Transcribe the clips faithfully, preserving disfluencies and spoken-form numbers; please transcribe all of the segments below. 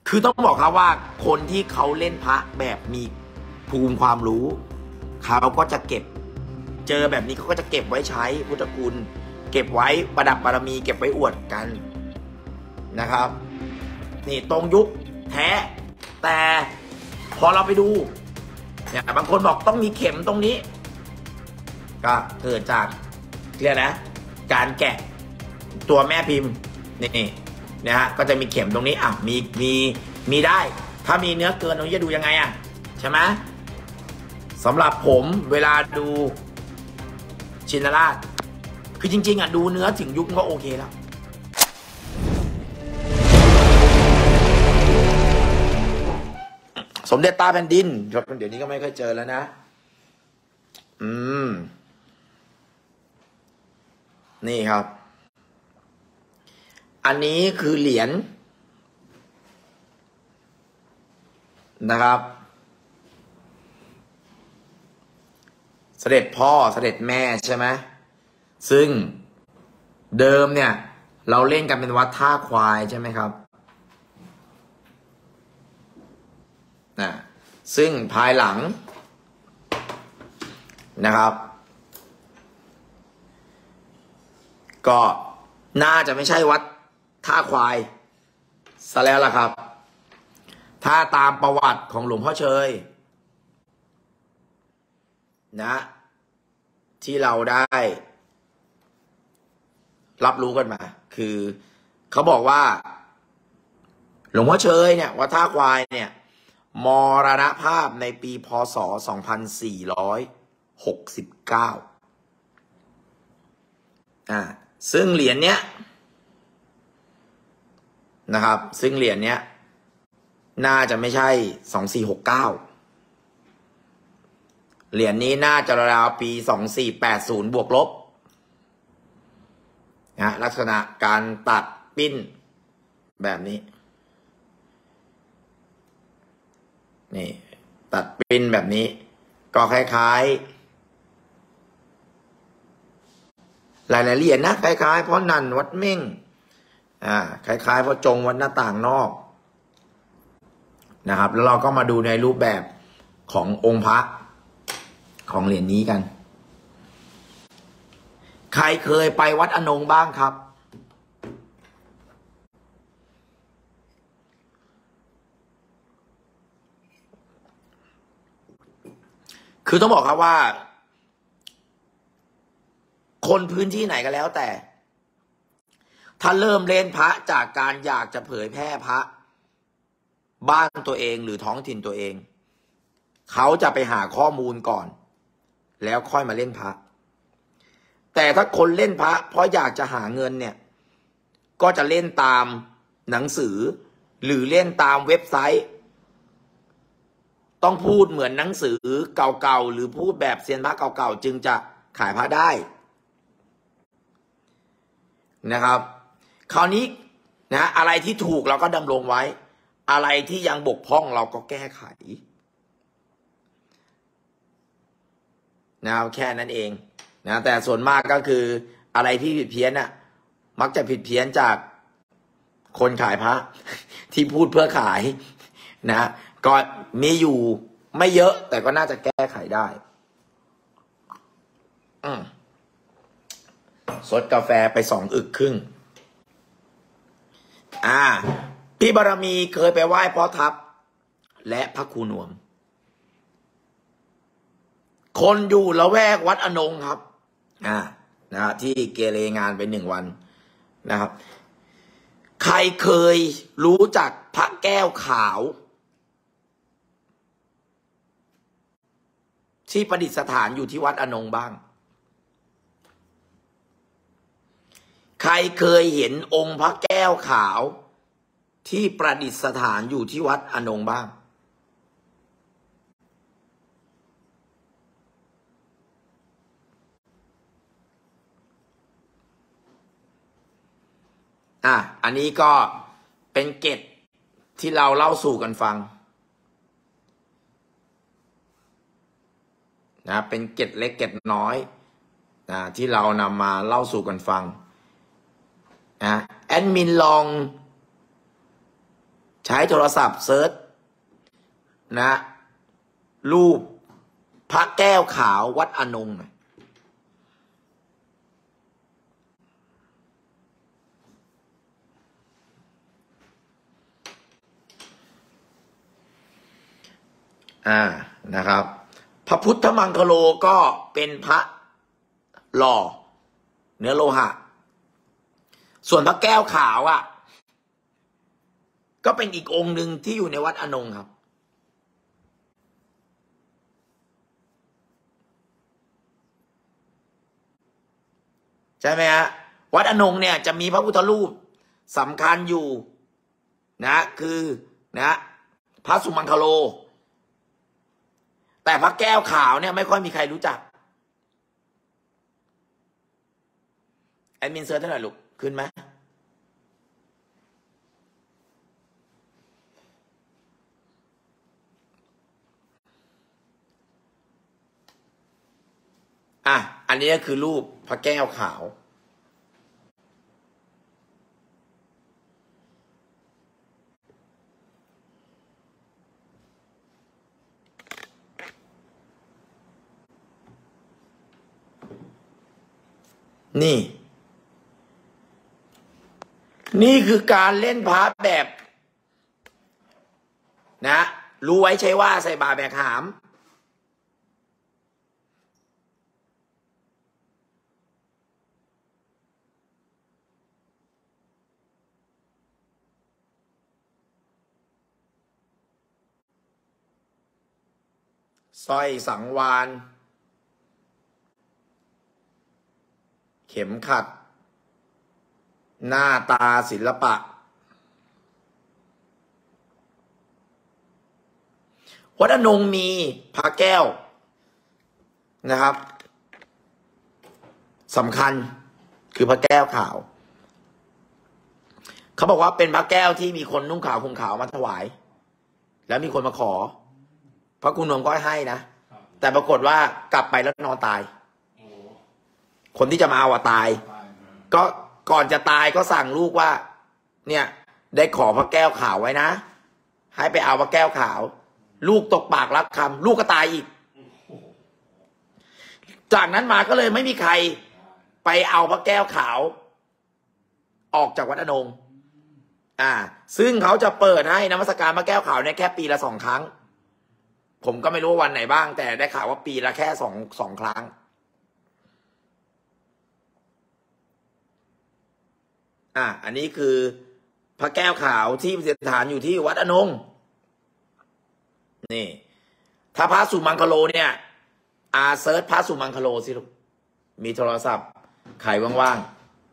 คือต้องบอกครับว่าคนที่เขาเล่นพระแบบมีภูมิความรู้เขาก็จะเก็บเจอแบบนี้เขาก็จะเก็บไว้ใช้พุทธคุณเก็บไว้ประดับบารมีเก็บไว้อวดกันนะครับนี่ตรงยุคแท้แต่พอเราไปดูเนี่ยบางคนบอกต้องมีเข็มตรงนี้ก็เกิดจากเรียกนะการแกะตัวแม่พิมพ์นี่นะฮะก็จะมีเข็มตรงนี้อ่ะมีมีมีได้ถ้ามีเนื้อเกินตรงนี้จะดูยังไงอ่ะใช่ไหมสำหรับผมเวลาดูชินราชคือจริงๆอ่ะดูเนื้อถึงยุคก็โอเคแล้วสมเด็จตาแผ่นดินเดี๋ยวนี้ก็ไม่ค่อยเจอแล้วนะอืมนี่ครับอันนี้คือเหรียญนะครับเสด็จพ่อเสด็จแม่ใช่ไหมซึ่งเดิมเนี่ยเราเล่นกันเป็นวัดท่าควายใช่ไหมครับนะซึ่งภายหลังนะครับก็น่าจะไม่ใช่วัดท่าควายซะแล้วล่ะครับถ้าตามประวัติของหลวงพ่อเชยนะที่เราได้รับรู้กันมาคือเขาบอกว่าหลวงพ่อเชยเนี่ยวัดท่าควายเนี่ยมรณภาพในปีพ.ศ. สองพันสี่ร้อยหกสิบเก้าอ่าซึ่งเหรียญเนี้ยนะครับซึ่งเหรียญเนี้ยน่าจะไม่ใช่สองสี่หกเก้าเหรียญนี้น่าจะราวปีสองสี่แปดศูนย์บวกลบนะลักษณะการตัดปิ้นแบบนี้นี่ตัดปิ้นแบบนี้ก็คล้ายๆหลายๆเหรียญนะคล้ายๆเพราะนันวัดเม่งอ่าคล้ายๆเพราะจงวัดหน้าต่างนอกนะครับแล้วเราก็มาดูในรูปแบบขององค์พระของเหรียญนี้กันใครเคยไปวัดอนงบ้างครับคือต้องบอกครับว่าคนพื้นที่ไหนก็แล้วแต่ถ้าเริ่มเล่นพระจากการอยากจะเผยแพร่พระบ้านตัวเองหรือท้องถิ่นตัวเองเขาจะไปหาข้อมูลก่อนแล้วค่อยมาเล่นพระแต่ถ้าคนเล่นพระเพราะอยากจะหาเงินเนี่ยก็จะเล่นตามหนังสือหรือเล่นตามเว็บไซต์ต้องพูดเหมือนหนังสือเก่าๆหรือพูดแบบเซียนพระเก่าๆจึงจะขายพระได้นะครับคราวนี้นะอะไรที่ถูกเราก็ดำรงไว้อะไรที่ยังบกพร่องเราก็แก้ไขนะครับแค่นั้นเองนะแต่ส่วนมากก็คืออะไรที่ผิดเพี้ยนน่ะมักจะผิดเพี้ยนจากคนขายพระที่พูดเพื่อขายนะก็มีอยู่ไม่เยอะแต่ก็น่าจะแก้ไขได้อืมสดกาแฟไปสองอึกครึ่งอ่าพี่บารมีเคยไปไหว้พ่อทัพและพระครูนวมคนอยู่ละแวกวัดอนงครับอ่านะฮะที่เกเรงานไปหนึ่งวันนะครับใครเคยรู้จักพระแก้วขาวที่ประดิษฐานอยู่ที่วัดอนงบ้างใครเคยเห็นองค์พระแก้วขาวที่ประดิษฐานอยู่ที่วัดอนงบ้างอ่ะอันนี้ก็เป็นเกร็ดที่เราเล่าสู่กันฟังนะเป็นเกร็ดเล็กเกร็ดน้อยนะที่เรานำมาเล่าสู่กันฟังนะแอดมินลองใช้โทรศัพท์เซิร์ชนะรูปพระแก้วขาววัดอนงหน่อยอ่านะครับพระพุทธมังคโลก็เป็นพระหล่อเนื้อโลหะส่วนพระแก้วขาวอ่ะก็เป็นอีกองค์หนึ่งที่อยู่ในวัดอนงครับใช่ไหมฮะวัดอนงเนี่ยจะมีพระพุทธรูปสำคัญอยู่นะคือนะพระสุมังคโลแต่พระแก้วขาวเนี่ยไม่ค่อยมีใครรู้จักแอดมินเซิร์ชเท่าไหร่ลูกขึ้นไหมอ่ะอันนี้ก็คือรูปพระแก้วขาวนี่ นี่คือการเล่นพระแบบนะรู้ไว้ใช่ว่าใส่บาแบกหามสร้อยสังวานเข็มขัดหน้าตาศิลปะวัดอนงมีพระแก้วนะครับสำคัญคือพระแก้วขาวเขาบอกว่าเป็นพระแก้วที่มีคนนุ่งขาวห่มขาวมาถวายแล้วมีคนมาขอพระคุณหลวงก็ให้นะแต่ปรากฏว่ากลับไปแล้วนอนตายคนที่จะมาเอาตายก็ก่อนจะตายก็สั่งลูกว่าเนี่ยได้ขอพระแก้วขาวไว้นะให้ไปเอาพระแก้วขาวลูกตกปากรับคำลูกก็ตายอีกจากนั้นมาก็เลยไม่มีใครไปเอาพระแก้วขาวออกจากวัดอนงอ่าซึ่งเขาจะเปิดให้นมัสการพระแก้วขาวเนี่ยแค่ปีละสองครั้งผมก็ไม่รู้วันไหนบ้างแต่ได้ข่าวว่าปีละแค่สองสองครั้งอ่ะอันนี้คือพระแก้วขาวที่ประดิษฐานอยู่ที่วัดอนงนี่ถ้าพระสุมังคโลเนี่ยอาเซิร์ชพระสุมังคโลสิลูกมีโทรศัพท์ใครว่าง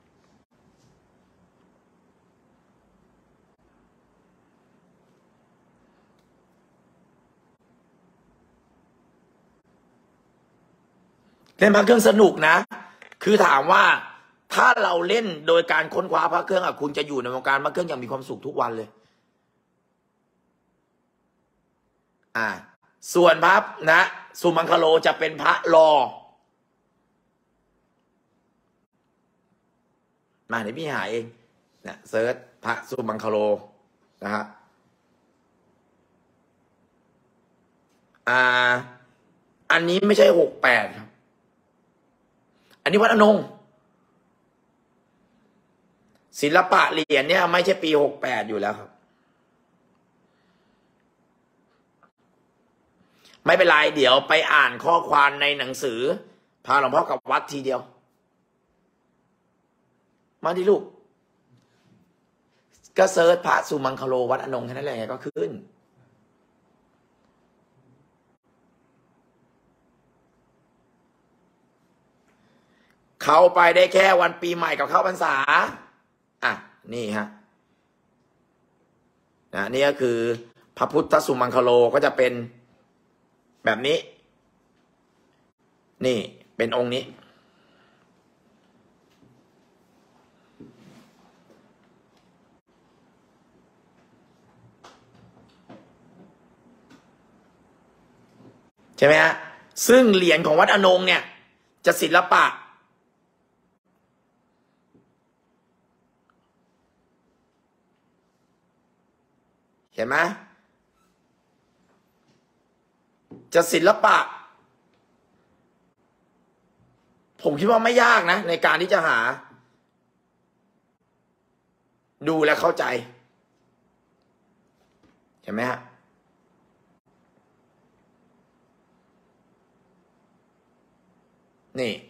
ๆเล่นพระเครื่องสนุกนะคือถามว่าถ้าเราเล่นโดยการค้นคว้าพระเครื่องอ่ะคุณจะอยู่ในวงการพระเครื่องอย่างมีความสุขทุกวันเลยอ่าส่วนพระนะสุมังคโลจะเป็นพระรอมาเดี๋ยวพี่หาเองนะเซิร์ชพระสุมังคโลนะฮะอ่าอันนี้ไม่ใช่หกแปดครับอันนี้วัดอนงศิลปะเหรียญเนี่ยไม่ใช่ปีหกแปดอยู่แล้วครับไม่เป็นไรเดี๋ยวไปอ่านข้อความในหนังสือพาหลวงพ่อกับวัดทีเดียวมาดิลูกก็เซิร์ชพระสุมังคโลวัดอนงแค่นั้นแหละก็ขึ้นเข้าไปได้แค่วันปีใหม่กับเข้าพรรษาอ่ะนี่ฮะนะนี่ก็คือพระพุทธสุมังคโลก็จะเป็นแบบนี้นี่เป็นองค์นี้ใช่ไหมฮะซึ่งเหรียญของวัดอนงเนี่ยจะศิลปะห็นไหมจะศิลปะผมคิดว่าไม่ยากนะในการที่จะหาดูและเข้าใจเห็นไหมฮะนี่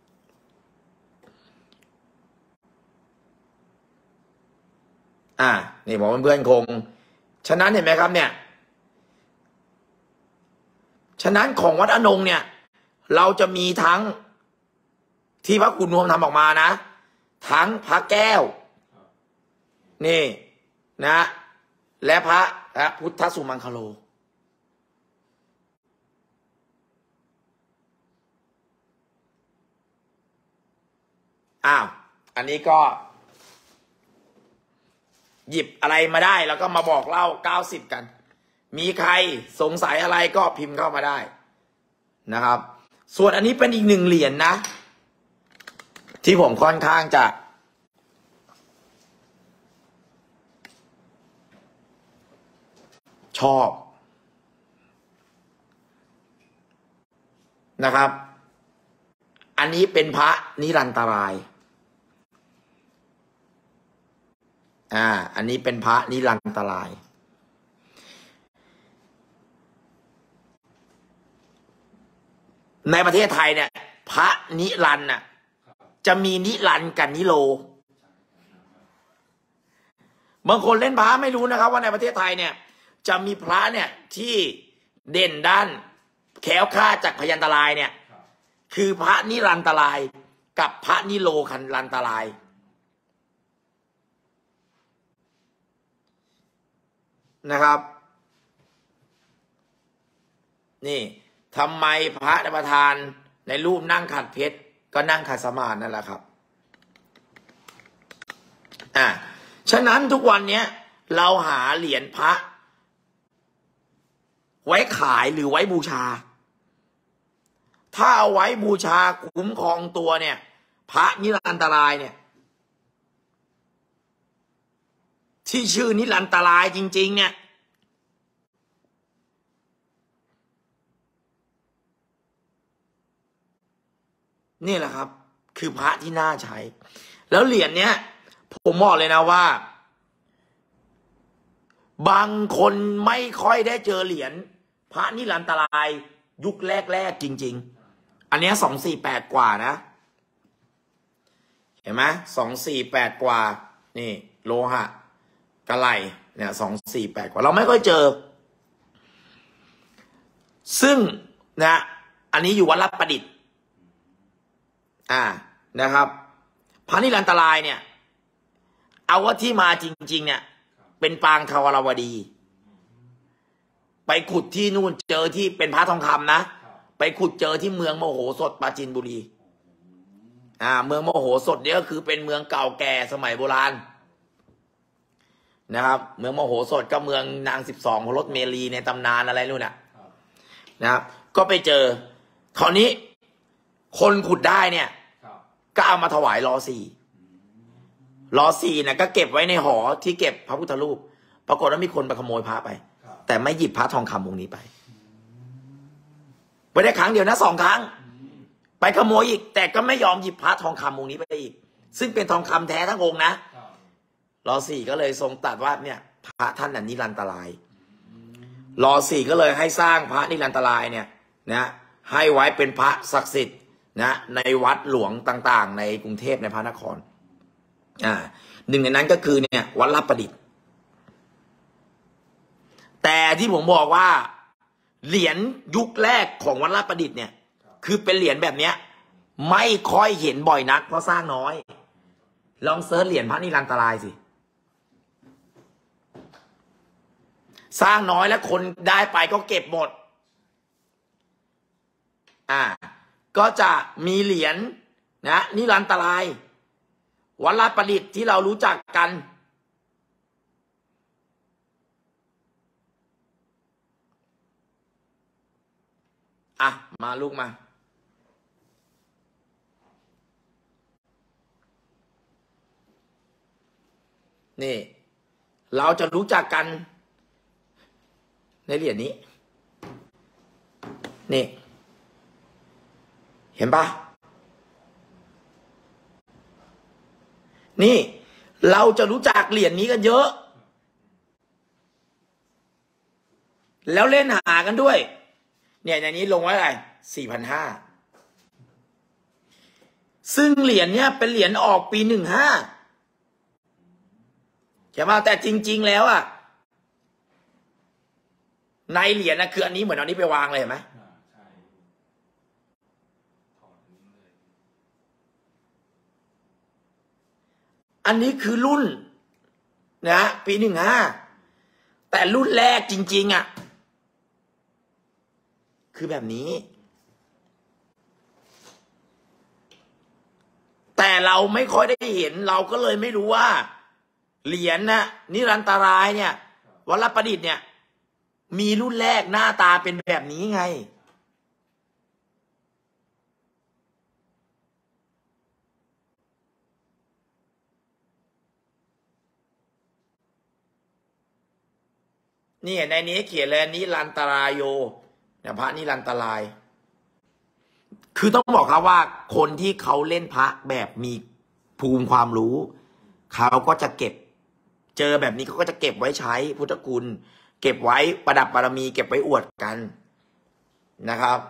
อ่านี่บอกเพื่อนๆคงฉะนั้นเห็นไหมครับเนี่ยฉะนั้นของวัดอนงเนี่ยเราจะมีทั้งที่พระคุณนวมทำออกมานะทั้งพระแก้วนี่นะและพระและพุทธสุมังคโลอ้าวอันนี้ก็หยิบอะไรมาได้แล้วก็มาบอกเล่าเก้าสิบกันมีใครสงสัยอะไรก็พิมพ์เข้ามาได้นะครับส่วนอันนี้เป็นอีกหนึ่งเหรียญ นะที่ผมค่อนข้างจะชอบนะครับอันนี้เป็นพระนิรันตรายอ่าอันนี้เป็นพระนิรันตรายในประเทศไทยเนี่ยพระนิรันดร์น่ะจะมีนิรันดร์กับนิโรบางคนเล่นพระไม่รู้นะครับว่าในประเทศไทยเนี่ยจะมีพระเนี่ยที่เด่นด้านแคล้วคลาดจากพยันตรายเนี่ยคือพระนิรันตรายกับพระนิโรคันรันตรายนะครับนี่ทำไมพระประธานในรูปนั่งขัดเพชรก็นั่งขัดสมาธินั่นแหละครับอ่าฉะนั้นทุกวันนี้เราหาเหรียญพระไว้ขายหรือไว้บูชาถ้าเอาไว้บูชาคุ้มครองตัวเนี่ยพระนิรันตรายเนี่ยที่ชื่อนิรันตรายจริงๆเนี่ยนี่แหละครับคือพระที่น่าใช้แล้วเหรียญเนี้ยผมบอกเลยนะว่าบางคนไม่ค่อยได้เจอเหรียญพระนิรันตรายยุคแรกๆจริงๆอันเนี้ยสองสี่แปดกว่านะเห็นไหมสองสี่แปดกว่านี่โลหะกะไหลเนี่ยสองสี่แปดกว่าเราไม่ค่อยเจอซึ่งนะอันนี้อยู่วัดลาดประดิษฐ์อ่านะครับพระนิรันตรายเนี่ยเอาว่าที่มาจริงๆเนี่ยเป็นปางทวารวดีไปขุดที่นู่นเจอที่เป็นพระทองคำนะไปขุดเจอที่เมืองโมโหสถปราจีนบุรีอ่าเมืองโมโหสถเนี่ยก็คือเป็นเมืองเก่าแก่สมัยโบราณนะครับเมืองโมโหสถก็เมืองนางสิบสองพรสเมรีในตำนานอะไรนู่นน่ะนะครับก็ไปเจอคราวนี้คนขุดได้เนี่ยก็เอามาถวายรอสี่รอสี่เนี่ยก็เก็บไว้ในหอที่เก็บพระพุทธรูปปรากฏว่ามีคนไปขโมยพระไปแต่ไม่หยิบพระทองคำองค์นี้ไปไปได้ครั้งเดียวนะสองครั้งไปขโมยอีกแต่ก็ไม่ยอมหยิบพระทองคำองค์นี้ไปอีกซึ่งเป็นทองคำแท้ทั้งองค์นะรอสี่ก็เลยทรงตรัสว่าเนี่ยพระท่านน่ะนิรันตรายรอสี่ก็เลยให้สร้างพระนิรันตรายเนี่ยนะให้ไว้เป็นพระศักดิ์สิทธิ์นะในวัดหลวงต่างๆในกรุงเทพในพระนครอ่าหนึ่งในนั้นก็คือเนี่ยวัดลาดประดิษฐ์แต่ที่ผมบอกว่าเหรียญยุคแรกของวัดลาดประดิษฐ์เนี่ยคือเป็นเหรียญแบบเนี้ยไม่ค่อยเห็นบ่อยนักเพราะสร้างน้อยลองเซิร์ชเหรียญพระนิรันตรายสิสร้างน้อยแล้วคนได้ไปก็เก็บหมดอ่าก็จะมีเหรียญนะนิรันตรายวัดลาดประดิษฐ์ที่เรารู้จักกันอ่ะมาลูกมานี่เราจะรู้จักกันในเหรียญนี้นี่เห็นปะนี่เราจะรู้จักเหรียญนี้กันเยอะแล้วเล่นหากันด้วยเนี่ยในนี้ลงไว้อะไรสี่พันห้าซึ่งเหรียญเนี้ยเป็นเหรียญออกปีหนึ่งห้าใช่ไหมแต่จริงๆแล้วอะในเหรียญนะคืออันนี้เหมือนเอานี้ไปวางเลยเห็นไหมอันนี้คือรุ่นนะปีหนึ่งห้าแต่รุ่นแรกจริงๆอะคือแบบนี้แต่เราไม่ค่อยได้เห็นเราก็เลยไม่รู้ว่าเหรียญนะนิรันตรายเนี่ยวัดประดิษฐ์เนี่ยมีรุ่นแรกหน้าตาเป็นแบบนี้ไงนี่ในนี้เขียนเลยนิรันตรายโยเนี่ยพระนิรันตรายคือต้องบอกครับว่าคนที่เขาเล่นพระแบบมีภูมิความรู้เขาก็จะเก็บเจอแบบนี้เขาก็จะเก็บไว้ใช้พุทธคุณเก็บไว้ประดับบารมีเก็บไว้อวดกันนะครับ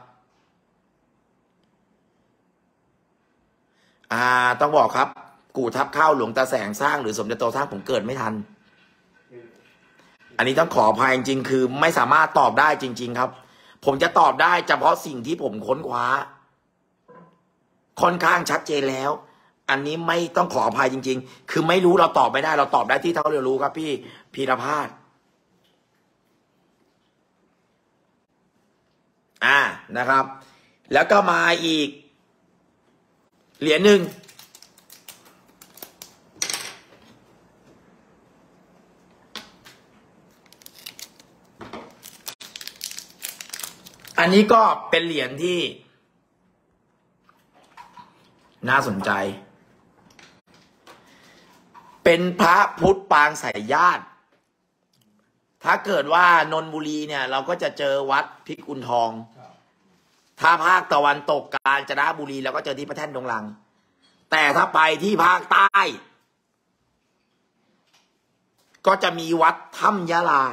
อ่าต้องบอกครับกูทับข้าวหลวงตาแสงสร้างหรือสมเด็จโตสร้างผมเกิดไม่ทันอันนี้ต้องขออภัยจริงๆคือไม่สามารถตอบได้จริงๆครับผมจะตอบได้เฉพาะสิ่งที่ผมค้นคว้าค่อนข้างชัดเจนแล้วอันนี้ไม่ต้องขออภัยจริงๆคือไม่รู้เราตอบไม่ได้เราตอบได้ที่เท่าเรารู้ครับพี่พีรพาสอ่านะครับแล้วก็มาอีกเหรียญหนึ่งอันนี้ก็เป็นเหรียญที่น่าสนใจเป็นพระพุทธปางสายญาติถ้าเกิดว่านนทบุรีเนี่ยเราก็จะเจอวัดพิกุลทองถ้าภาคตะวันตกกาญจนบุรีเราก็เจอที่พระแท่นดงลังแต่ถ้าไปที่ภาคใต้ก็จะมีวัดถ้ำยะลา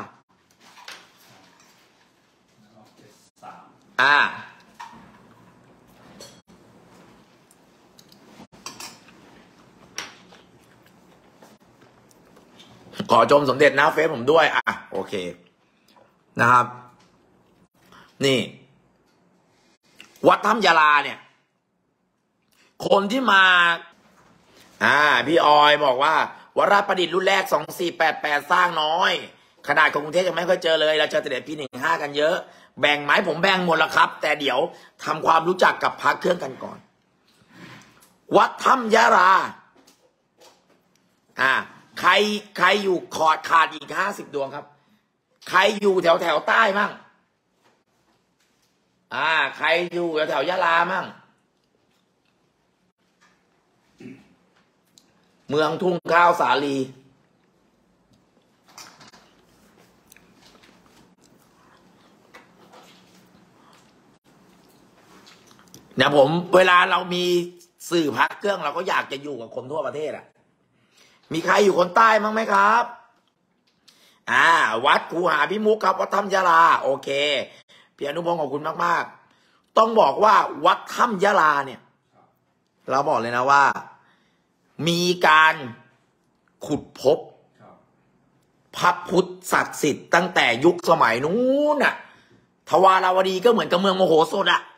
อ่าขอชมสมเด็จนะเฟซผมด้วยอ่ะโอเคนะครับนี่วัดถ้ำยาลาเนี่ยคนที่มาอ่าพี่ออยบอกว่าวัดราชประดิษฐ์รุ่นแรกสองสี่แปดแปดสร้างน้อยขนาดของกรุงเทพยังไม่ค่อยเจอเลยเราเจอแต่เด็กปีหนึ่งห้ากันเยอะแบ่งไหมผมแบ่งหมดแล้วครับแต่เดี๋ยวทำความรู้จักกับพระเครื่องกันก่อนวัดถ้ำยาลาอ่าใครใครอยู่ขอดขาดอีกห้าสิบดวงครับใครอยู่แถวแถวใต้มั่งอ่าใครอยู่แถวแถวยะลามั่งเมืองทุ่งข้าวสาลีเนี่ยผมเวลาเรามีสื่อพักเครื่องเราก็อยากจะอยู่กับคนทั่วประเทศอ่ะมีใครอยู่คนใต้มั้งไหมครับอ่าวัดคูหาพิมุขครับวัดถ้ำยะลาโอเคพี่อนุพงศ์ขอบคุณมากๆต้องบอกว่าวัดถ้ำยะลาเนี่ยเราบอกเลยนะว่ามีการขุดพบพระพุทธศักดิ์สิทธิ์ตั้งแต่ยุคสมัยนู้นน่ะทวาราวดีก็เหมือนกับเมืองโมโหสถอ่ะ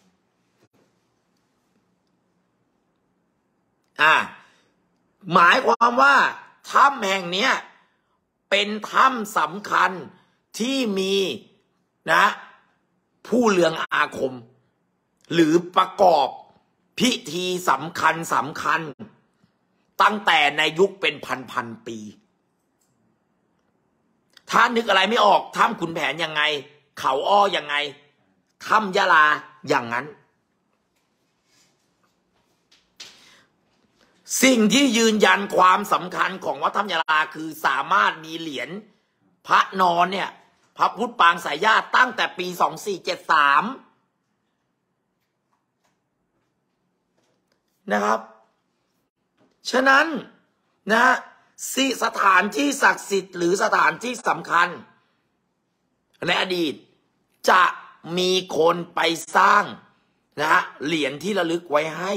อ่าหมายความว่าถ้ำแห่งเนี้ยเป็นถ้ำสำคัญที่มีนะผู้เรืองอาคมหรือประกอบพิธีสำคัญสำคัญตั้งแต่ในยุคเป็นพันพันปีถ้านึกอะไรไม่ออกถ้ำขุนแผนยังไงเขาอ้อยังไงถ้ำยะลาอย่างนั้นสิ่งที่ยืนยันความสำคัญของวัดถ้ำยาลาคือสามารถมีเหรียญพระนอนเนี่ยพระพุทธปางสายญาติตั้งแต่ปีสองสี่เจ็ดสามนะครับฉะนั้นนะสิสถานที่ศักดิ์สิทธิ์หรือสถานที่สำคัญในอดีตจะมีคนไปสร้างนะฮะเหรียญที่ระลึกไว้ให้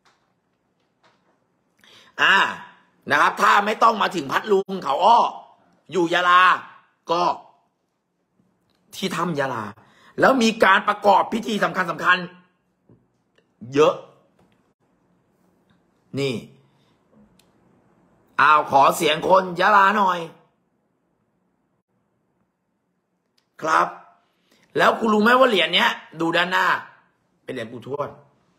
อ่านะครับถ้าไม่ต้องมาถึงพัทลุงเขาอ้ออยู่ยะลาก็ที่ถ้ำยะลาแล้วมีการประกอบพิธีสำคัญสำคัญเยอะนี่อ้าวขอเสียงคนยะลาหน่อยครับแล้วคุณรู้ไหมว่าเหรียญเนี้ยดูด้านหน้าเป็นเหรียญปู่ทวด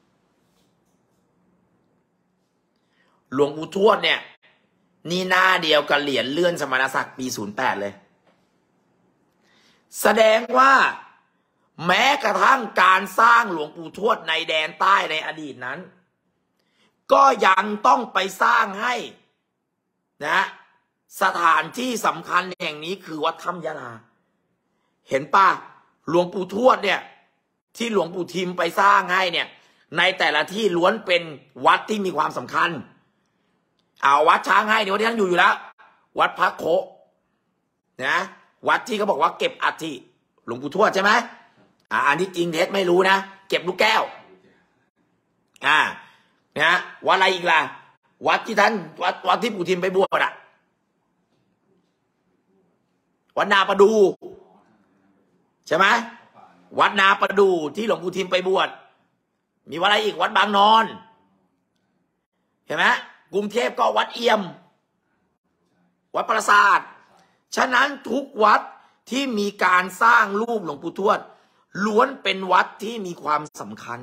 หลวงปู่ทวดเนี่ยนี่หน้าเดียวกับเหรียญเลื่อนสมณศักดิ์ปีศูนย์แปดเลยแสดงว่าแม้กระทั่งการสร้างหลวงปู่ทวดในแดนใต้ในอดีตนั้นก็ยังต้องไปสร้างให้นะสถานที่สำคัญแห่งนี้คือวัดถ้ำยะลาเห็นป่ะหลวงปู่ทวดเนี่ยที่หลวงปู่ทิมไปสร้างให้เนี่ยในแต่ละที่ล้วนเป็นวัดที่มีความสำคัญเอาวัดช้างให้เนี่ยวัดที่ท่านอยู่อยู่แล้ววัดพระโคนะวัดที่เขาบอกว่าเก็บอัฐิหลวงปู่ทวดใช่ไหมอ่าอันที่จริงเท็จไม่รู้นะเก็บลูกแก้วอ่านะวัดอะไรอีกล่ะวัดที่ท่านวัดวัดที่ปู่ทิมไปบวชอ่ะวัดนาประดูใช่ไหมวัดนาประดูที่หลวงปู่ทิมไปบวชมีวัดอะไรอีกวัดบางนอนเห็นไหมกรุงเทพก็วัดเอี่ยมวัดปราสาทฉะนั้นทุกวัดที่มีการสร้างรูปหลวงปู่ทวดล้วนเป็นวัดที่มีความสำคัญ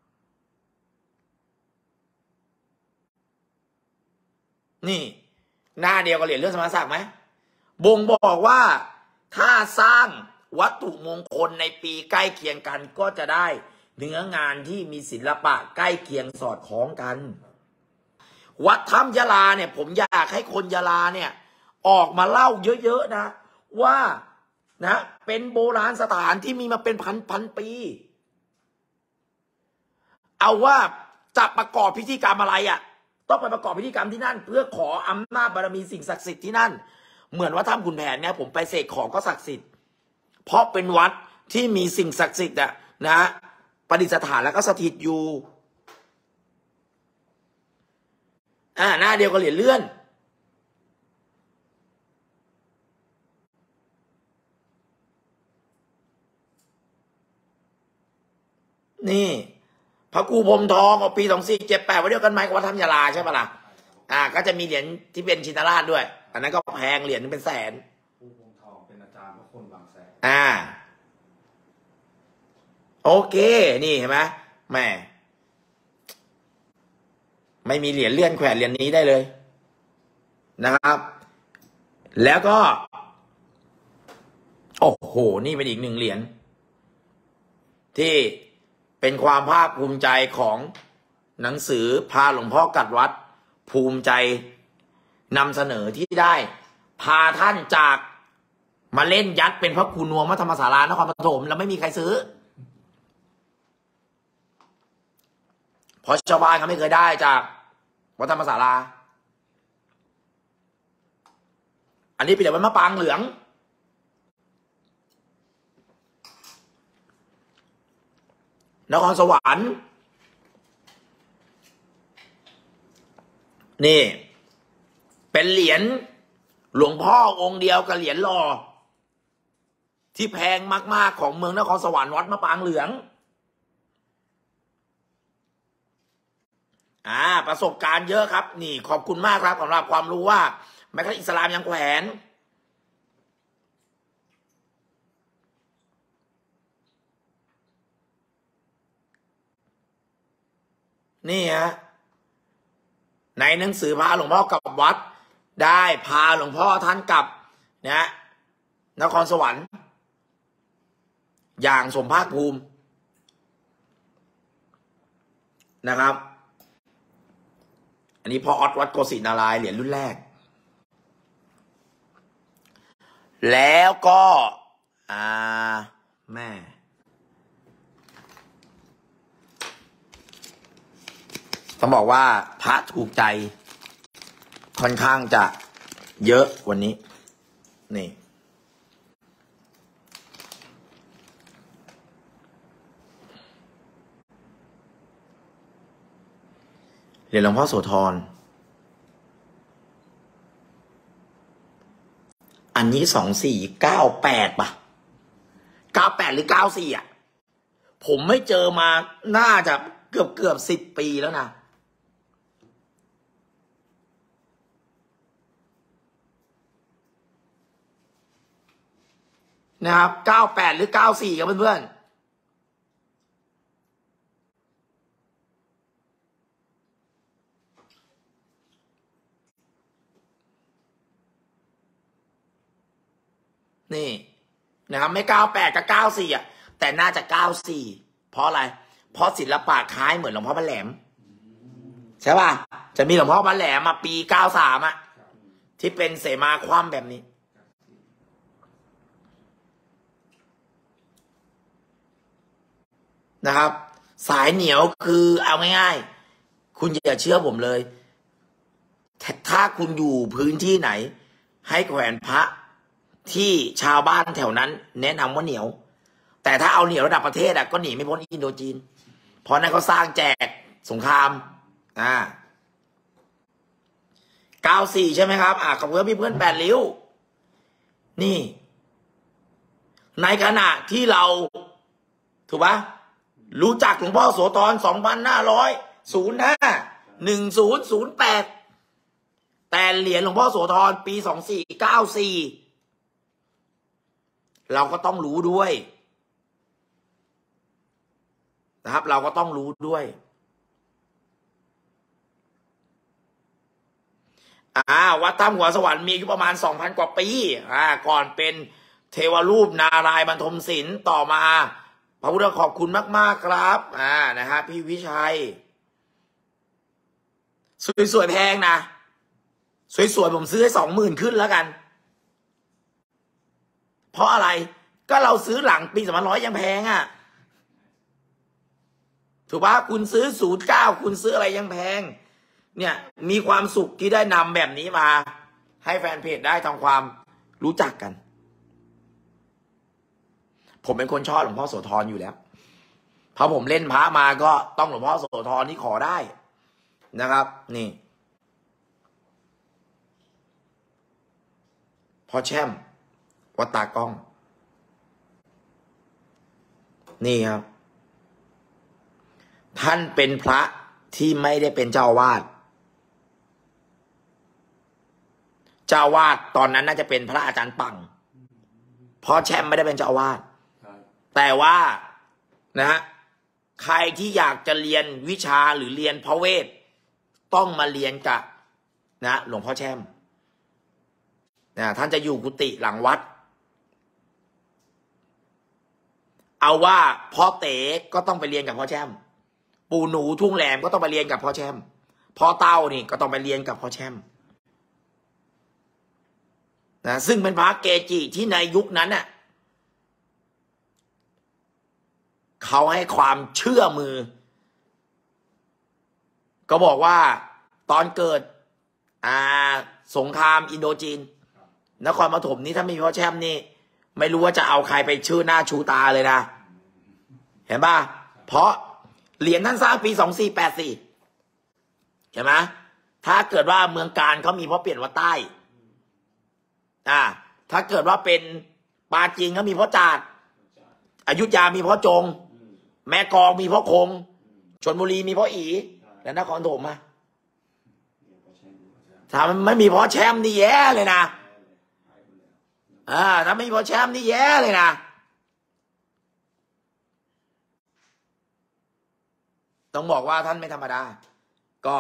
นี่หน้าเดียวกับเหรียญเลื่อนสมณศักดิ์ไหมบ่งบอกว่าถ้าสร้างวัตถุมงคลในปีใกล้เคียงกันก็จะได้เนื้องานที่มีศิลปะใกล้เคียงสอดคล้องกันวัดถ้ำยะลาเนี่ยผมอยากให้คนยะลาเนี่ยออกมาเล่าเยอะๆนะว่านะเป็นโบราณสถานที่มีมาเป็นพันพันปีเอาว่าจะประกอบพิธีกรรมอะไรอ่ะต้องไปประกอบพิธีกรรมที่นั่นเพื่อขออำนาจบารมีสิ่งศักดิ์สิทธิ์ที่นั่นเหมือนว่าถ้ำขุนแผนเนี่ยผมไปเสกของก็ศักดิ์สิทธิ์เพราะเป็นวัดที่มีสิ่งศักดิ์สิทธิ์อะนะประดิษฐานแล้วก็สถิตอยู่อ่าหน้าเดียวกับเหรียญเลื่อนนี่พระครูพรหมทองเอาปีสองสี่เจ็ดแปดไว้เดียวกันไหมกับวัดถ้ำยาลาใช่ปะล่ะอ่าก็จะมีเหรียญที่เป็นชินราชด้วยอันนั้นก็แพงเหรียญนึงเป็นแสนครูพรหมทองเป็นอาจารย์พระคนบางแสนอ่าโอเคนี่เห็นไหมแม่ไม่มีเหรียญเลื่อนแขวนเหรียญนี้ได้เลยนะครับแล้วก็โอ้โหนี่เป็นอีกหนึ่งเหรียญที่เป็นความภาคภูมิใจของหนังสือพาหลวงพ่อกัดวัดภูมิใจนำเสนอที่ได้พาท่านจากมาเล่นยัดเป็นพระครูนวมวัดธรรมศาลานครปฐมแล้วไม่มีใครซื้อเพราะชาวบ้านเขาไม่เคยได้จากวัดธรรมศาลาอันนี้เป็นเหรียญวัดมะปรางเหลืองนครสวรรค์นี่เป็นเหรียญหลวงพ่อองค์เดียวกับเหรียญหล่อที่แพงมากๆของเมืองนครสวรรค์วัดมะปรางเหลืองอ่าประสบการณ์เยอะครับนี่ขอบคุณมากครับสำหรับความรู้ว่าแม้กระทั่งอิสลามยังแขวนนี่ฮะในหนังสือพาหลวงพ่อกลับวัดได้พาหลวงพ่อท่านกลับนะนครสวรรค์อย่างสมภาคภูมินะครับอันนี้พ่อออดวัดโกสินารายเหรียญรุ่นแรกแล้วก็อ่าแม่ต้องบอกว่าพระถูกใจค่อนข้างจะเยอะวันนี้นี่เหรียญหลวงพ่อโสธรอันนี้สองสี่เก้าแปดป่ะเก้าแปดหรือเก้าสี่อ่ะผมไม่เจอมาน่าจะเกือบเกือบสิบปีแล้วนะนะครับเก้าแปดหรือเก้าสี่ครับเพื่อนๆนี่นะครับไม่เก้าแปดกับเก้าสี่อ่ะแต่น่าจะเก้าสี่เพราะอะไรเพราะศิลปะคล้ายเหมือนหลวงพ่อพระแหลมใช่ป่ะจะมีหลวงพ่อพระแหลมมาปีเก้าสามอ่ะที่เป็นเสมาคว่ำแบบนี้นะครับสายเหนียวคือเอาง่ายๆคุณอย่าเชื่อผมเลยถ้าคุณอยู่พื้นที่ไหนให้แขวนพระที่ชาวบ้านแถวนั้นแนะนำว่าเหนียวแต่ถ้าเอาเหนียวระดับประเทศอ่ะก็หนีไม่พ้นอินโดจีนเพราะนั้นเขาสร้างแจกสงครามอ่าเก้าสี่ใช่ไหมครับอ่าขอบคุณพี่เพื่อนแปดริ้วนี่ในขณะที่เราถูกปะรู้จักหลวงพ่อโสธรสองพันห้าร้อยศูนย์ห้าหนึ่งศูนย์ศูนย์แปดแต่เหรียญหลวงพ่อโสธรปีสองสี่เก้าสี่เราก็ต้องรู้ด้วยนะครับเราก็ต้องรู้ด้วยอ่าวัดถ้ำหัวสวรรค์มีอายุประมาณสองพันกว่าปีอ่าก่อนเป็นเทวรูปนารายณ์บรรทมศิลป์ต่อมาพระพุทธขอบคุณมากๆครับอ่านะฮะพี่วิชัยสวยๆแพงนะสวยๆผมซื้อให้สองหมื่นขึ้นแล้วกันเพราะอะไรก็เราซื้อหลังปีสองพันร้อยยังแพงอ่ะถูกปะคุณซื้อศูนย์เก้าคุณซื้ออะไรยังแพงเนี่ยมีความสุขที่ได้นำแบบนี้มาให้แฟนเพจได้ทำความรู้จักกันผมเป็นคนชอบหลวงพ่อโสธรอยู่แล้วเพราะผมเล่นพระมาก็ต้องหลวงพ่อโสธรที่ขอได้นะครับนี่พ่อแช่มวัดตากล้องนี่ครับท่านเป็นพระที่ไม่ได้เป็นเจ้าอาวาสเจ้าอาวาสตอนนั้นน่าจะเป็นพระอาจารย์ปังพ่อแช่มไม่ได้เป็นเจ้าอาวาสแต่ว่านะฮะใครที่อยากจะเรียนวิชาหรือเรียนพระเวทต้องมาเรียนกับนะหลวงพ่อแช่มนะท่านจะอยู่กุฏิหลังวัดเอาว่าพ่อเต๋ก็ต้องไปเรียนกับพ่อแช่มปู่หนูทุ่งแหลมก็ต้องไปเรียนกับพ่อแช่มพ่อเต้านี่ก็ต้องไปเรียนกับพ่อแช่มนะซึ่งเป็นพระเกจิที่ในยุคนั้นน่ะเขาให้ความเชื่อมือก็บอกว่าตอนเกิดอ่าสงครามอินโดจีนนครปฐมนี่ถ้าไม่มีพ่อแช่มนี่ไม่รู้ว่าจะเอาใครไปชื่อหน้าชูตาเลยนะเห็นป่ะเพราะเหรียญท่านสร้างปีสองสี่แปดสี่เห็นไหมถ้าเกิดว่าเมืองการเขามีพ่อเปลี่ยนวัดใต้อ่าถ้าเกิดว่าเป็นปาจีนเขามีพ่อจาดอยุธยามีพ่อจงแม่กองมีพ่อคงชลบุรีมีพ่ออีและนครปฐมอ่ะถ้ามันไม่มีพ่อแชมป์นี่แย่เลยนะอ่าถ้าไม่มีพ่อแชมป์นี่แย่เลยนะต้องบอกว่าท่านไม่ธรรมดาก็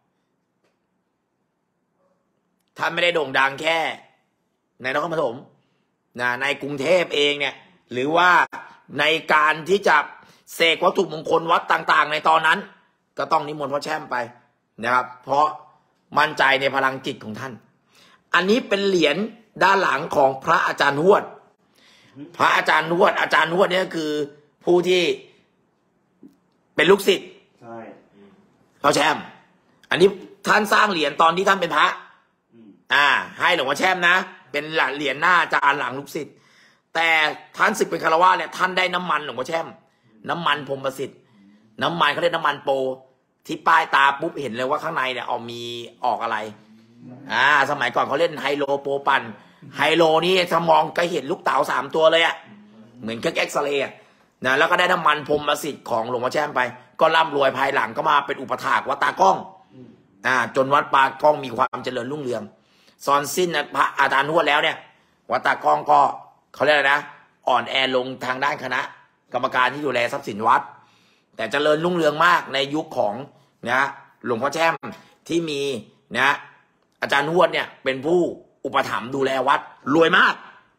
ท่านไม่ได้โด่งดังแค่ในนครปฐมนะในกรุงเทพเองเนี่ยหรือว่าในการที่จะเสกวัตถุมงคลวัดต่างๆในตอนนั้นก็ต้องนิมนต์พ่อแช่มไปนะครับเพราะมั่นใจในพลังจิตของท่านอันนี้เป็นเหรียญด้านหลังของพระอาจารย์หวดพระอาจารย์นวดอาจารย์นวดเนี่ยคือผู้ที่เป็นลูกศิษย์ใช่เขาแช่มอันนี้ท่านสร้างเหรียญตอนที่ท่านเป็นพระอ่าให้หลวงพ่อแช่มนะเป็นเหรียญหน้าอาจารย์หลังลูกศิษย์แต่ท่านศึกเป็นคารวะเนี่ยท่านได้น้ำมันหลวงพ่อแช่มน้ำมันพรหมประสิทธิ์น้ำมันเขาเรียกน้ำมันโปที่ป้ายตาปุ๊บเห็นเลยว่าข้างในเนี่ยเอามีออกอะไรอ่าสมัยก่อนเขาเล่นไฮโลโปปันไฮโลนี่สมองก็เห็นลูกเต๋าสามตัวเลยอะเหมือนเครื่องเอ็กซเรย์นะแล้วก็ได้น้ำมันพรหมประสิทธิ์ของหลวงพ่อแช่มไปก็ร่ำรวยภายหลังก็มาเป็นอุปถากวัดตากล้องอ่าจนวัดปากล้องมีความเจริญรุ่งเรืองซอนสิ้นนะพระอาจารย์นวดแล้วเนี่ยวัดตากล้องก็เขาเรียกอะไรนะอ่อนแอลงทางด้านคณะกรรมการที่ดูแลทรัพย์สินวัดแต่เจริญรุ่งเรืองมากในยุคของนะหลวงพ่อแช่มที่มีนะอาจารย์นวดเนี่ยเป็นผู้อุปถัมภ์ดูแลวัดรวยมาก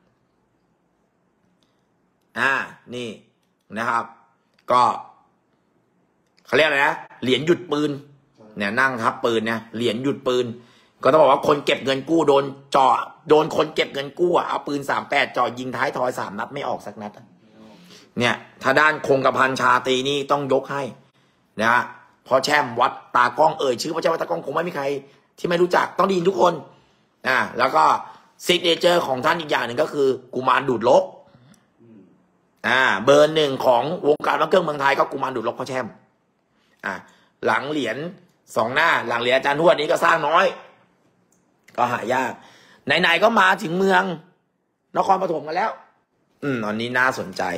อ่านี่นะครับก็เขาเรียกอะไรนะเหรียญหยุดปืนเนี่ยนั่งทับปืนเนี่ยเหรียญหยุดปืนก็ต้องบอกว่าคนเก็บเงินกู้โดนจ่อโดนคนเก็บเงินกู้เอาปืนสามแปดจ่อยิงท้ายทอยสามนัดไม่ออกสักนัดเนี่ยถ้าด้านคงกระพันชาตรีนี่ต้องยกให้นะฮะพอแช่มวัดตากล้องเอ่ยชื่อพระเจ้าวัดตากล้องคงไม่มีใครที่ไม่รู้จักต้องได้ยินทุกคนอ่าแล้วก็ซิกเนเจอร์ของท่านอีกอย่างหนึ่งก็คือกุมารดูดลกอ่าเบอร์หนึ่งของวงการพระเครื่องเมืองไทยก็กุมารดูดลกพ่อแช่มอ่าหลังเหรียญสองหน้าหลังเหรียญอาจารย์ทวดนี้ก็สร้างน้อยก็หายากไหนๆก็มาถึงเมืองนครปฐมกันแล้วอืมอันนี้น่าสนใจ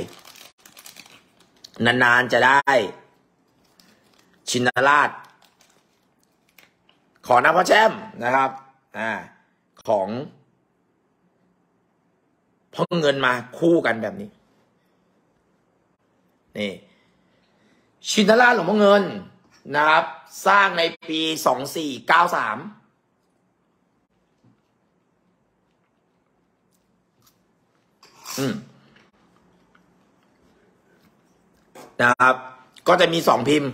นานๆจะได้ชินราชขอนะพ่อแช่มนะครับอ่าของพ่อเงินมาคู่กันแบบนี้นี่ชินราชหลวงพ่อเงินนะครับสร้างในปีสองสี่เก้าสามอืมนะครับก็จะมีสองพิมพ์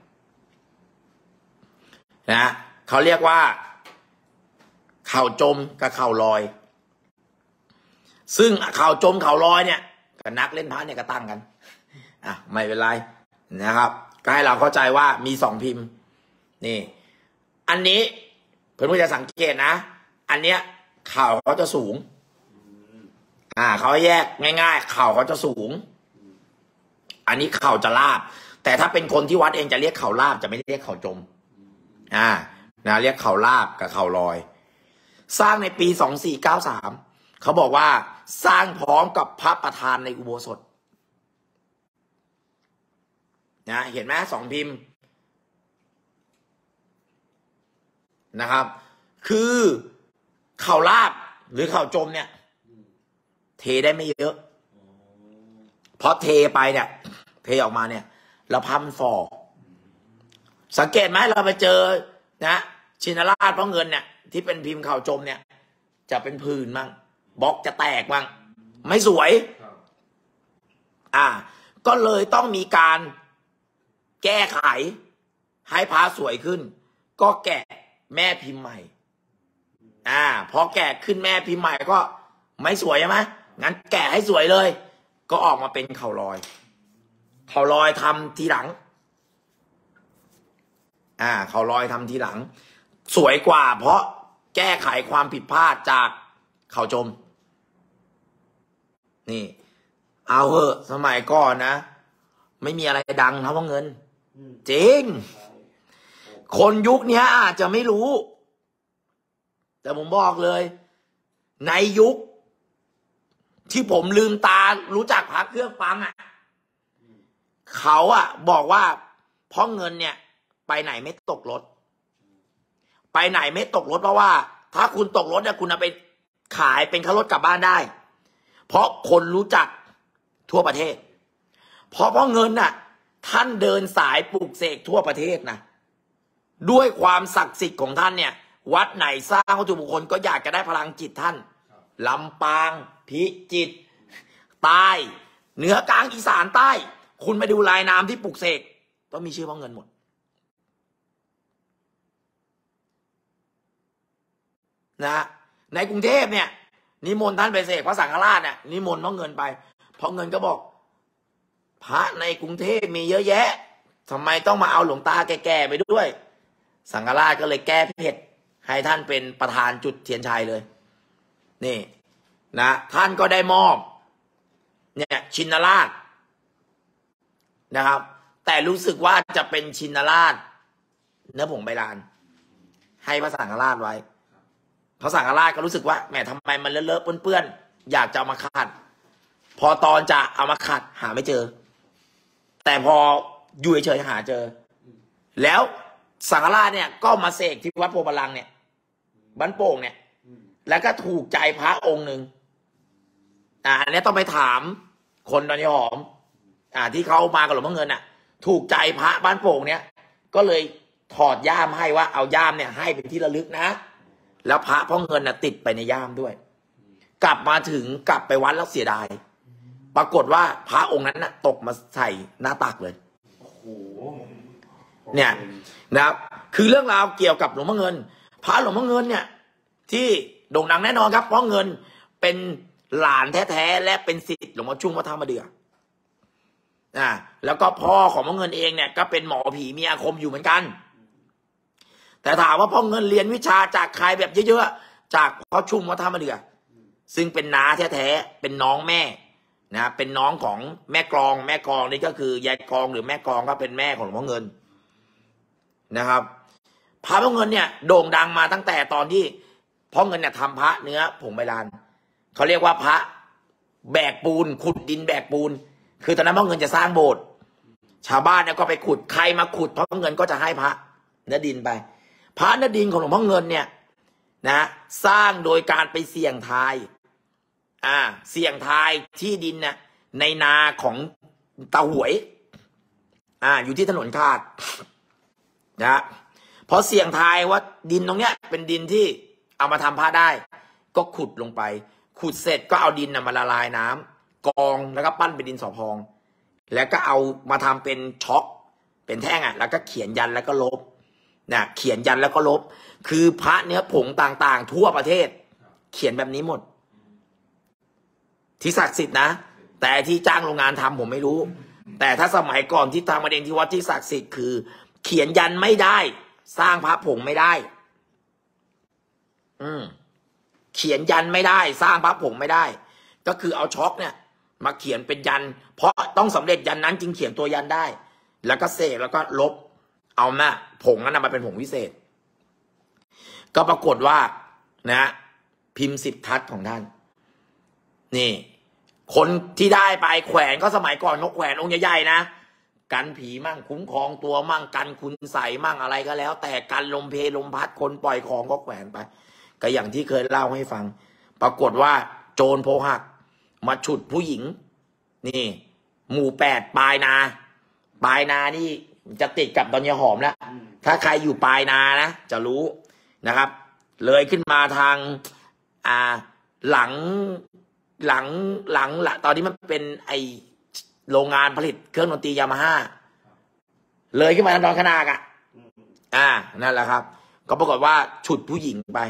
นะเขาเรียกว่าเข่าจมกับเข่าลอยซึ่งเข่าจมเข่าลอยเนี่ยกับนักเล่นพระเนี่ยก็ตั้งกันอ่ะไม่เป็นไรนะครับก็ให้เราเข้าใจว่ามีสองพิมพ์นี่อันนี้เพื่อนๆจะสังเกตนะอันเนี้ยเข่าเขาจะสูงอ่าเขาแยกง่ายๆเข่าเขาจะสูงอันนี้เข่าจะลาบแต่ถ้าเป็นคนที่วัดเองจะเรียกเข่าลาบจะไม่เรียกเข่าจมอ่านะเรียกเข่าลาบกับเข่าลอยสร้างในปีสองสี่เก้าสามเขาบอกว่าสร้างพร้อมกับพระประธานในอุโบสถนะเห็นไหมสองพิมพ์นะครับคือเข่าลาบหรือเข่าจมเนี่ยเทได้ไม่เยอะเพราะเทไปเนี่ยเทออกมาเนี่ยแล้วพัมฟอสังเกตไหมเราไปเจอนะชินราชเพราะเงินเนี่ยที่เป็นพิมพ์เข่าจมเนี่ยจะเป็นผื่นมั่งบล็อกจะแตกมั่งไม่สวยอ่าก็เลยต้องมีการแก้ไขให้พระสวยขึ้นก็แกะแม่พิมพ์ใหม่อ่าพอแกะขึ้นแม่พิมพ์ใหม่ก็ไม่สวยใช่ไหมงั้นแกะให้สวยเลยก็ออกมาเป็นเข่าลอยเข่าลอยทำทีหลังอ่าเข่าลอยทำทีหลังสวยกว่าเพราะแก้ไขความผิดพลาดจากเข่าจมนี่เอาเหอะสมัยก่อนนะไม่มีอะไรดังเท่าว่าเงินจริงคนยุคนี้อาจจะไม่รู้แต่ผมบอกเลยในยุคที่ผมลืมตารู้จักพระเครื่องปังอ่ะเขาอ่ะบอกว่าเพราะเงินเนี่ยไปไหนไม่ตกรถไปไหนไม่ตกรถเพราะว่าถ้าคุณตกรถเนี่ยคุณเอาไปขายเป็นค่ารถกลับบ้านได้เพราะคนรู้จักทั่วประเทศเพราะเพราะเงินน่ะท่านเดินสายปลูกเสกทั่วประเทศนะด้วยความศักดิ์สิทธิ์ของท่านเนี่ยวัดไหนสร้างวัตถุมงคลก็อยากจะได้พลังจิตท่านลำปางพิจิตรใต้เหนือกลางอีสานใต้คุณไปดูลายน้ำที่ปลูกเสกต้องมีชื่อเพราะเงินหมดนะในกรุงเทพเนี่ยนิมนต์ท่านไปเสกพระสังฆราชเนี่ยนิมนต์เพราะเงินไปเพราะเงินก็บอกพระในกรุงเทพมีเยอะแยะทำไมต้องมาเอาหลวงตาแก่ๆไปด้วยสังฆราชก็เลยแก้เผ็ดให้ท่านเป็นประธานจุดเทียนชัยเลยนี่นะท่านก็ได้มอบเนี่ยชินราชนะครับแต่รู้สึกว่าจะเป็นชินราชเนื้อผงใบลานให้พระสังฆราชไว้พระสังฆราชก็รู้สึกว่าแหมทำไมมันเลอะๆเปื้อนๆอยากจะเอามาขัดพอตอนจะเอามาขัดหาไม่เจอแต่พออยู่เฉยๆหาเจอแล้วสังฆราชเนี่ยก็มาเสกที่วัดโพธิ์บาลังเนี่ยบ้านโป่งเนี่ยแล้วก็ถูกใจพระองค์หนึ่งอ่าอันนี้ต้องไปถามคนดอนยายหอมอ่าที่เขามากับหลวงพ่อเงินอ่ะถูกใจพระบ้านโป่งเนี่ยก็เลยถอดย่ามให้ว่าเอาย่ามเนี่ยให้เป็นที่ระลึกนะแล้วพระพ่อเงินน่ะติดไปในย่ามด้วยกลับมาถึงกลับไปวัดแล้วเสียดายปรากฏว่าพระองค์นั้นน่ะตกมาใส่หน้าตักเลยโอ้โหเนี่ยนะครับคือเรื่องราวเกี่ยวกับหลวงพ่อเงินพระหลวงพ่อเงินเนี่ยที่โด่งดังแน่นอนครับเพราะเงินเป็นหลานแท้ๆและเป็นศิษย์หลวงพ่อชุ่มวัดท่ามะเดื่ออ่าแล้วก็พ่อของพ่อเงินเองเนี่ยก็เป็นหมอผีมีอาคมอยู่เหมือนกันแต่ถามว่าพ่อเงินเรียนวิชาจากใครแบบเยอะๆจากพ่อชุ่มวัดท่ามะเดื่อซึ่งเป็นน้าแท้ๆเป็นน้องแม่นะเป็นน้องของแม่กรองแม่กรองนี่ก็คือยายกรองหรือแม่กรองก็เป็นแม่ของหลวงพ่อเงินนะครับพระพ่อเงินเนี่ยโด่งดังมาตั้งแต่ตอนที่พ่อเงินเนี่ยทำพระเนื้อผงใบลานเขาเรียกว่าพระแบกปูนขุดดินแบกปูนคือตอนนั้นพ่อเงินจะสร้างโบสถ์ชาวบ้านเนี่ยก็ไปขุดใครมาขุดพ่อเงินก็จะให้พระเนื้อดินไปพระเนื้อดินของหลวงพ่อเงินเนี่ยนะสร้างโดยการไปเสี่ยงทายอ่าเสี่ยงทายที่ดินเนี่ยในนาของตาหวยอ่าอยู่ที่ถนนคาดนะพอเสี่ยงทายว่าดินตรงเนี้ยเป็นดินที่เอามาทำผ้าได้ก็ขุดลงไปขุดเสร็จก็เอาดินมาละลายน้ำกองแล้วก็ปั้นเป็นดินสอพองแล้วก็เอามาทำเป็นช็อกเป็นแท่งอ่ะแล้วก็เขียนยันแล้วก็ลบนะเขียนยันแล้วก็ลบคือพระเนื้อผงต่างๆทั่วประเทศเขียนแบบนี้หมดที่ศักดิ์สิทธิ์นะแต่ที่จ้างโรงงานทำผมไม่รู้แต่ถ้าสมัยก่อนที่ทำมาเองที่วัดที่ศักดิ์สิทธิ์คือเขียนยันไม่ได้สร้างพระผงไม่ได้อืมเขียนยันไม่ได้สร้างพระผงไม่ได้ก็คือเอาช็อกเนี่ยมาเขียนเป็นยันเพราะต้องสำเร็จยันนั้นจึงเขียนตัวยันได้แล้วก็เสกแล้วก็ลบเอาหน้าผงนั้นมาเป็นผงวิเศษก็ปรากฏว่านะพิมพ์สิบทัศน์ของท่านนี่คนที่ได้ไปแขวนก็สมัยก่อนเขาแขวนองค์ใหญ่ๆนะกันผีมั่งคุ้มครองตัวมั่งกันคุณใส่มั่งอะไรก็แล้วแต่กันลมเพลมพัดคนปล่อยของก็แขวนไปก็อย่างที่เคยเล่าให้ฟังปรากฏว่าโจรโพหักมาฉุดผู้หญิงนี่หมู่แปดปลายนาปลายนานี่จะติดกับดอนยายหอมแล้วถ้าใครอยู่ปลายนานะจะรู้นะครับเลยขึ้นมาทางอ่าหลังหลังหลังหลังตอนนี้มันเป็นไอโรงงานผลิตเครื่องดนตรียามาฮ่าเลยขึ้นมาทางดอนขนากอ่ะอ่านั่นแหละครับก็ปรากฏว่าฉุดผู้หญิงไป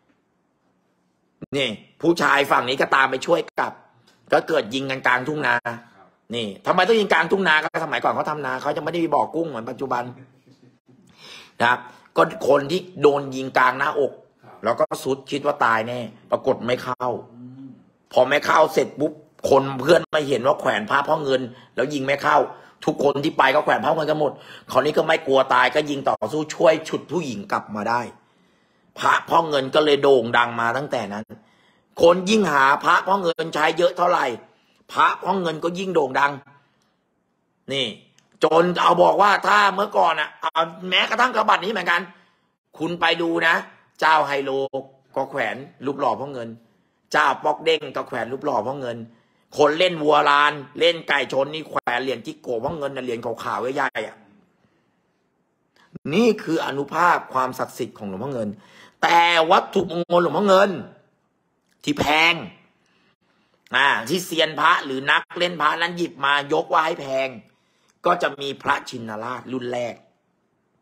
นี่ผู้ชายฝั่งนี้ก็ตามไปช่วยกลับก็เกิดยิงกันกลางทุ่งนานี่ทำไมต้องยิงกลางทุ่งนาก็สมัยก่อนเขาทำนาเขาจะไม่ได้มีบ่อกุ้งเหมือนปัจจุบันนะครับก็คนที่โดนยิงกลางหน้าอกแล้วก็สุดคิดว่าตายแน่ปรากฏไม่เข้าพอไม่เข้าเสร็จปุ๊บคนเพื่อนมาเห็นว่าแขวนพระพ่อเงินแล้วยิงไม่เข้าทุกคนที่ไปก็แขวนพระพ่อเงินกันหมดคราวนี้ก็ไม่กลัวตายก็ยิงต่อสู้ช่วยฉุดผู้หญิงกลับมาได้พระพ่อเงินก็เลยโด่งดังมาตั้งแต่นั้นคนยิ่งหาพระพ่อเงินใช้เยอะเท่าไหร่พระพ่อเงินก็ยิ่งโด่งดังนี่จนเอาบอกว่าถ้าเมื่อก่อนอ่ะเอาแม้กระทั่งกระบัดนี้เหมือนกันคุณไปดูนะเจ้าไฮโลก็แขวนรูปหล่อพ่อเงินเจ้าปอกเด้งก็แขวนรูปหล่อพ่อเงินคนเล่นวัวลานเล่นไก่ชนนี่แขวนเหรียญจิโก้พ่อเงินนะเหรียญขาวๆไว้ใหญ่อ่ะนี่คืออานุภาพความศักดิ์สิทธิ์ของหลวงพ่อเงินแต่วัตถุมงคลหลวงพ่อเงินที่แพงอ่าที่เซียนพระหรือนักเล่นพระนั้นหยิบมายกว่าให้แพงก็จะมีพระชินราชรุ่นแรก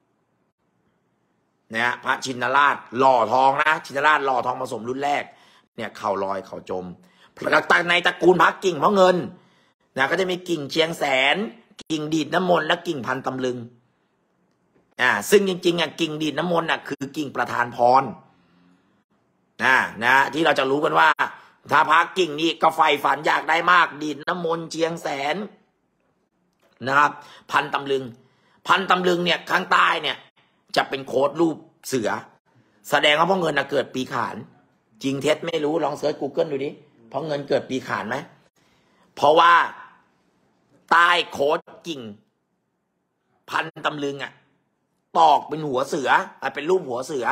นะฮะพระชินราชหล่อทองนะชินราชหล่อทองผสมรุ่นแรกเนี่ยเข่าลอยเข่าจมในตระกูลพระกิ่งเพราะเงินนะก็จะมีกิ่งเชียงแสนกิ่งดีดน้ำมนต์และกิ่งพันตำลึงอ่าซึ่งจริงๆอ่ะกิ่งดีดน้ำมนต์อ่ะคือกิ่งประธานพรนะนะที่เราจะรู้กันว่าถ้าพระกิ่งนี้ก็ใฝ่ฝันอยากได้มากดีดน้ำมนต์เชียงแสนนะครับพันตำลึงพันตำลึงเนี่ยข้างใต้เนี่ยจะเป็นโค้ดรูปเสือแสดงว่าพ่อเงินนะเกิดปีขานจริงเท็จไม่รู้ลองเสิร์ช Google ดูดิพ่อเงินเกิดปีขานไหมเพราะว่าใต้โค้ดกิ่งพันตำลึงอ่ะตอกเป็นหัวเสือเป็นรูปหัวเสือ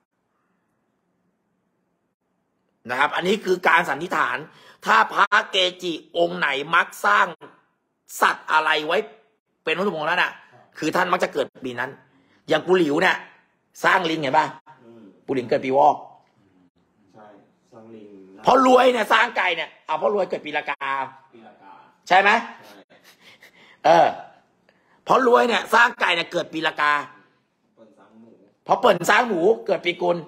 นะครับอันนี้คือการสันนิษฐานถ้าพระเกจิองค์ไหนมักสร้างสัตว์อะไรไว้เป็นวัตถุมงคลนั้นอ่ะคือท่านมักจะเกิดปีนั้นอย่างปูหลิวเนี่ยสร้างลิงเห็นป่ะปูหลิวเกิดปีวอกใช่สร้างลิงเพราะรวยเนี่ยสร้างไก่เนี่ยเอาเพราะรวยเกิดปีละกาปีละกาใช่ไหมเออเพราะรวยเนี่ยสร้างไก่เนี่ยเกิดปีละกาเพราะเปิ่นสร้างหมูเกิดปีกุล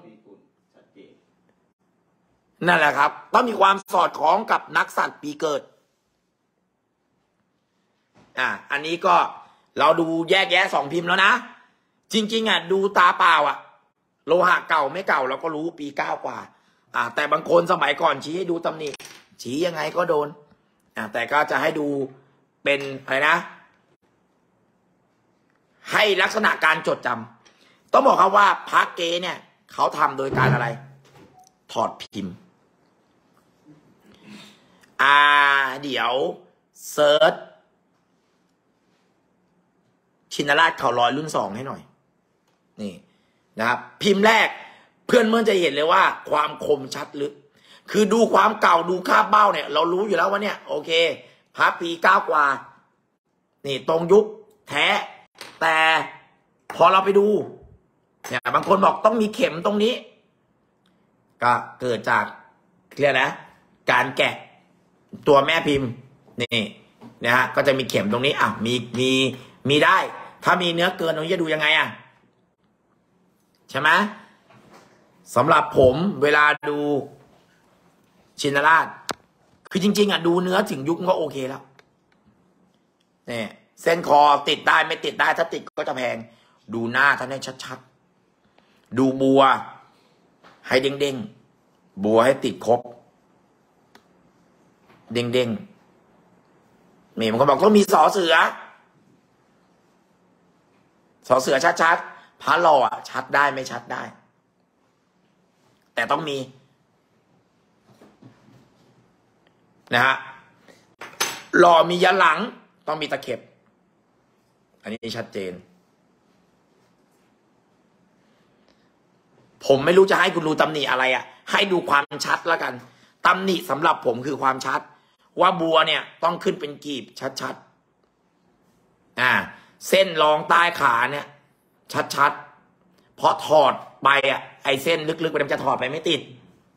นั่นแหละครับต้องมีความสอดคล้องกับนักสัตว์ปีเกิดอ่าอันนี้ก็เราดูแยกแยะสองพิมพ์แล้วนะจริงๆอ่ะดูตาเปล่าอ่ะโลหะเก่าไม่เก่าเราก็รู้ปีเก้ากว่าอ่าแต่บางคนสมัยก่อนชี้ให้ดูตำหนิชี้ยังไงก็โดนอ่าแต่ก็จะให้ดูเป็นอะไรนะให้ลักษณะการจดจำต้องบอกครับว่าพระเกเนี่ยเขาทำโดยการอะไรถอดพิมพ์อ่าเดี๋ยวเซิร์ชชินราชเข่าลอยรุ่นสองให้หน่อยนี่นะครับพิมพ์แรกเพื่อนเมื่อจะเห็นเลยว่าความคมชัดลึกคือดูความเก่าดูคาบเบ้าเนี่ยเรารู้อยู่แล้วว่าเนี่ยโอเคพระปีเก้ากว่านี่ตรงยุคแท้แต่พอเราไปดูเนี่ยบางคนบอกต้องมีเข็มตรงนี้ก็เกิดจากเรียกนะการแกะตัวแม่พิมพ์นี่นะฮะก็จะมีเข็มตรงนี้อ่ะมีมีมีได้ถ้ามีเนื้อเกินตรงนี้จะดูยังไงอ่ะใช่ไหมสำหรับผมเวลาดูชินราชคือจริงๆอ่ะดูเนื้อถึงยุคก็โอเคแล้วเนี่ยเส้นคอติดได้ไม่ติดได้ถ้าติดก็จะแพงดูหน้าท่านให้ชัดๆดูบัวให้เด้งๆบัวให้ติดครบเด้งๆมีบางคนบอกต้องมีสอเสือสอเสือชัดๆพระหล่ออ่ะชัดได้ไม่ชัดได้แต่ต้องมีนะฮะหล่อมียันหลังต้องมีตะเข็บอันนี้ชัดเจนผมไม่รู้จะให้คุณดูตำหนิอะไรอ่ะให้ดูความชัดแล้วกันตำหนิสำหรับผมคือความชัดว่าบัวเนี่ยต้องขึ้นเป็นกีบชัดๆอ่าเส้นรองใต้ขาเนี่ยชัดๆเพราะถอดไปอ่ะไอเส้นลึกๆไปมันจะถอดไปไม่ติด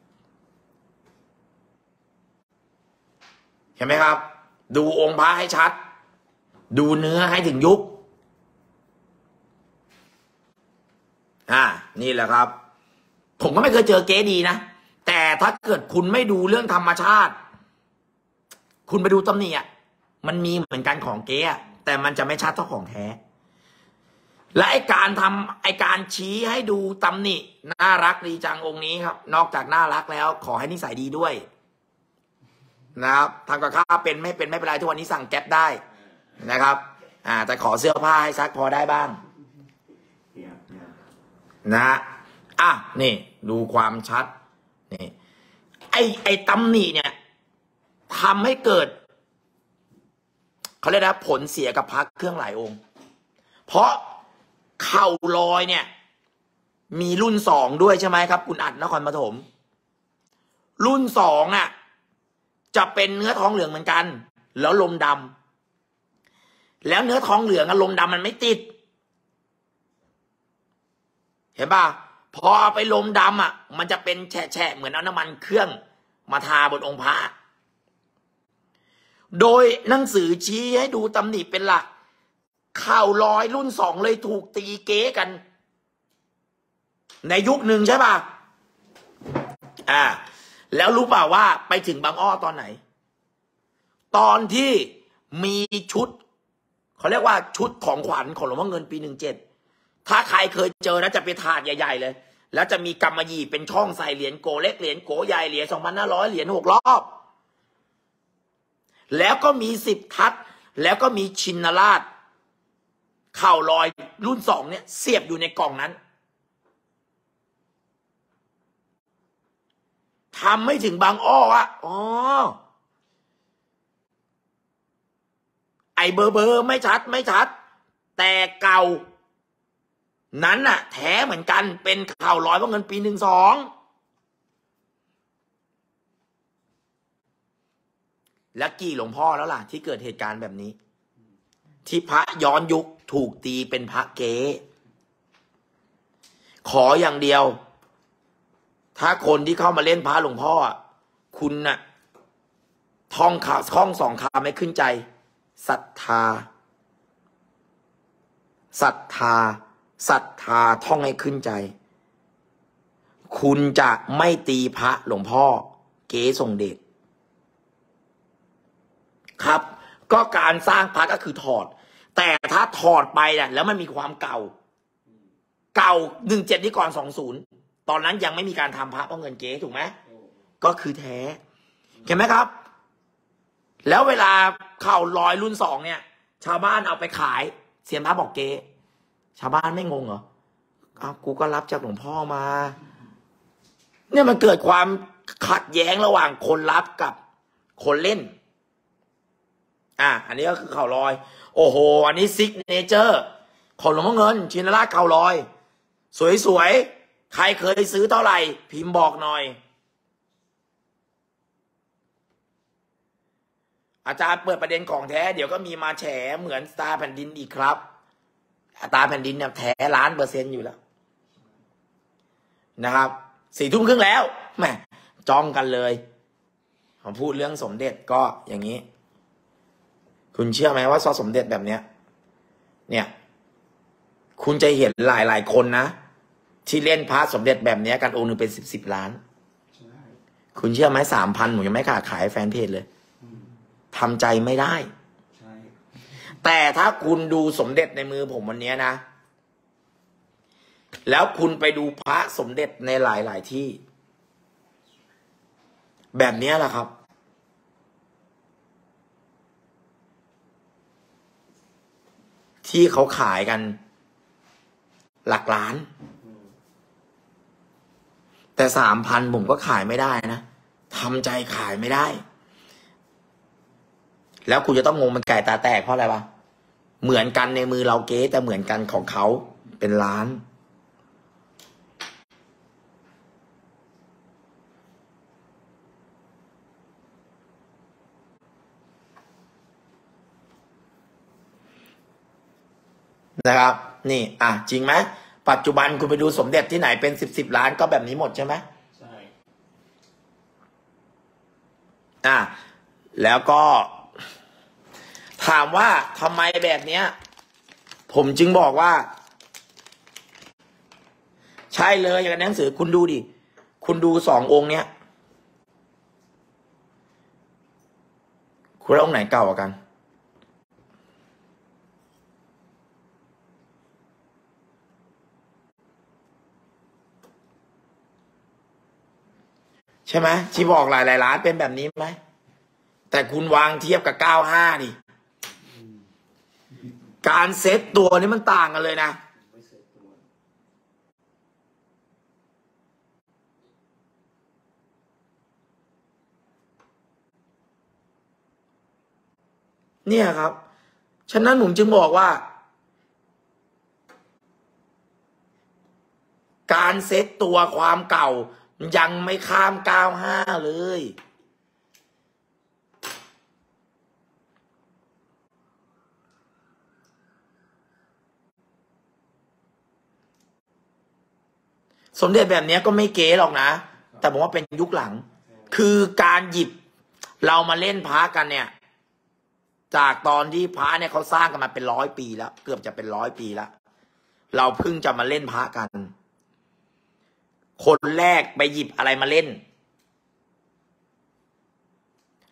เห็นไหมครับดูองค์พระให้ชัดดูเนื้อให้ถึงยุคอ่านี่แหละครับผมก็ไม่เคยเจอเก๊ดีนะแต่ถ้าเกิดคุณไม่ดูเรื่องธรรมชาติคุณไปดูตำหนิอ่ะมันมีเหมือนกันของเก๊อะแต่มันจะไม่ชัดเท่าของแท้และไอการทำไอการชี้ให้ดูตำหนิน่ารักดีจังองค์นี้ครับนอกจากน่ารักแล้วขอให้นิสัยดีด้วยนะครับทำกับข้าวเป็นไม่เป็นไม่เป็นไรทุกวันนี้สั่งแก๊ปได้นะครับอ่าแต่ขอเสื้อผ้าให้ซักพอได้บ้างนะอ่ะนี่ดูความชัดนี่ไอไอตำหนิเนี่ยทำให้เกิดเขาเรียกนะผลเสียกับพระเครื่องหลายองค์เพราะเข่าลอยเนี่ยมีรุ่นสองด้วยใช่ไหมครับคุณอัดนครปฐมรุ่นสองอ่ะจะเป็นเนื้อทองเหลืองเหมือนกันแล้วลมดำแล้วเนื้อทองเหลืองกับลมดำมันไม่ติดเห็นป่ะพอเอาไปลมดำอ่ะมันจะเป็นแฉะๆเหมือนเอาน้ำมันเครื่องมาทาบนองค์พระโดยหนังสือชี้ให้ดูตำหนิเป็นหลักเข่าลอยรุ่นสองเลยถูกตีเก๊กันในยุคหนึ่งใช่ป่ะอ่าแล้วรู้เปล่าว่าไปถึงบางอ้อตอนไหน ตอนที่มีชุดเขาเรียกว่าชุดของขวัญของหลวงพ่อเงินปีหนึ่งเจ็ดถ้าใครเคยเจอนะจะเป็นถาดใหญ่ๆเลยแล้วจะมีกำมะหยี่เป็นช่องใส่เหรียญโกเล็กเหรียญโกใหญ่เหรียญสองพันห้าร้อยเหรียญหกรอบแล้วก็มีสิบทัศแล้วก็มีชินราชเข่าลอยรุ่นสองเนี่ยเสียบอยู่ในกล่องนั้นทำไม่ถึงบางอ้อวะอ๋อไอเบอร์เบอร์ไม่ชัดไม่ชัดแต่เก่านั้นน่ะแท้เหมือนกันเป็นเข่าลอยเพราะเงินปีหนึ่งสองและกี่หลวงพ่อแล้วล่ะที่เกิดเหตุการณ์แบบนี้ที่พระย้อนยุคถูกตีเป็นพระเก๊ขออย่างเดียวถ้าคนที่เข้ามาเล่นพระหลวงพ่อคุณน่ะท่องข่าวท่องสองคำไม่ขึ้นใจศรัทธาศรัทธาศรัทธาท่องให้ขึ้นใจคุณจะไม่ตีพระหลวงพ่อเก๋ทรงเดชครับก็การสร้างพระก็คือถอดแต่ถ้าถอดไปเนี่ยแล้วมันมีความเก่าเก่าหนึ่งเจ็ดที่ก่อนสองศูนย์ตอนนั้นยังไม่มีการทำพระเพราะเงินเก๊ถูกไหมก็คือแท้เห็นไหมครับแล้วเวลาเข่าลอยรุ่นสองเนี่ยชาวบ้านเอาไปขายเสียนพระบอกเก๊ชาวบ้านไม่งงเหรออ้าวกูก็รับจากหลวงพ่อมาเนี่ยมันเกิดความขัดแย้งระหว่างคนรับกับคนเล่นอ่ะอันนี้ก็คือเข่าลอยโอ้โหอันนี้ซิกเนเจอร์ของหลวงพ่อเงินชินราชเข่าลอยสวยๆใครเคยซื้อเท่าไหร่พิมพ์บอกหน่อยอาจารย์เปิดประเด็นของแท้เดี๋ยวก็มีมาแฉเหมือนตาแผ่นดินอีกครับตาแผ่นดินเนี่ยแท้ล้านเปอร์เซ็นต์อยู่แล้วนะครับสี่ทุ่มครึ่งแล้วแหมจ้องกันเลยผมพูดเรื่องสมเด็จก็อย่างนี้คุณเชื่อไหมว่าซอสมเด็จแบบเนี้ยเนี่ยคุณจะเห็นหลายหลายคนนะที่เล่นพระสมเด็จแบบนี้กันองค์หนึ่งเป็นสิบสิบล้านคุณเชื่อไหมสามพันหนูยังไม่ขาดขายแฟนเพจเลยทำใจไม่ได้แต่ถ้าคุณดูสมเด็จในมือผมวันนี้นะแล้วคุณไปดูพระสมเด็จในหลายหลายที่แบบนี้แหละครับที่เขาขายกันหลักล้านแต่สามพันผมก็ขายไม่ได้นะทำใจขายไม่ได้แล้วคุณจะต้องงงมันไก่ตาแตกเพราะอะไรวะเหมือนกันในมือเราเก๊แต่เหมือนกันของเขาเป็นล้านนะครับนี่อ่ะจริงไหมปัจจุบันคุณไปดูสมเด็จที่ไหนเป็นสิบสิบล้านก็แบบนี้หมดใช่ไหมใช่อ่ะแล้วก็ถามว่าทำไมแบบเนี้ยผมจึงบอกว่าใช่เลยอย่างในหนังสือคุณดูดิคุณดูสององค์เนี้ยคุณว่าองค์ไหนเก่ากว่ากันใช่ไหมที่บอกหลายหลายล้านเป็นแบบนี้ไหมแต่คุณวางเทียบกับเก้าห้าดิการเซตตัวนี้มันต่างกันเลยนะเนี่ยครับฉะนั้นผมจึงบอกว่าการเซตตัวความเก่ายังไม่ข้ามเก้าห้าเลยสมเด็จแบบนี้ก็ไม่เก๋หรอกนะแต่ผมว่าเป็นยุคหลังคือการหยิบเรามาเล่นพระกันเนี่ยจากตอนที่พระเนี่ยเขาสร้างกันมาเป็นร้อยปีแล้วเกือบจะเป็นร้อยปีแล้วเราเพิ่งจะมาเล่นพระกันคนแรกไปหยิบอะไรมาเล่น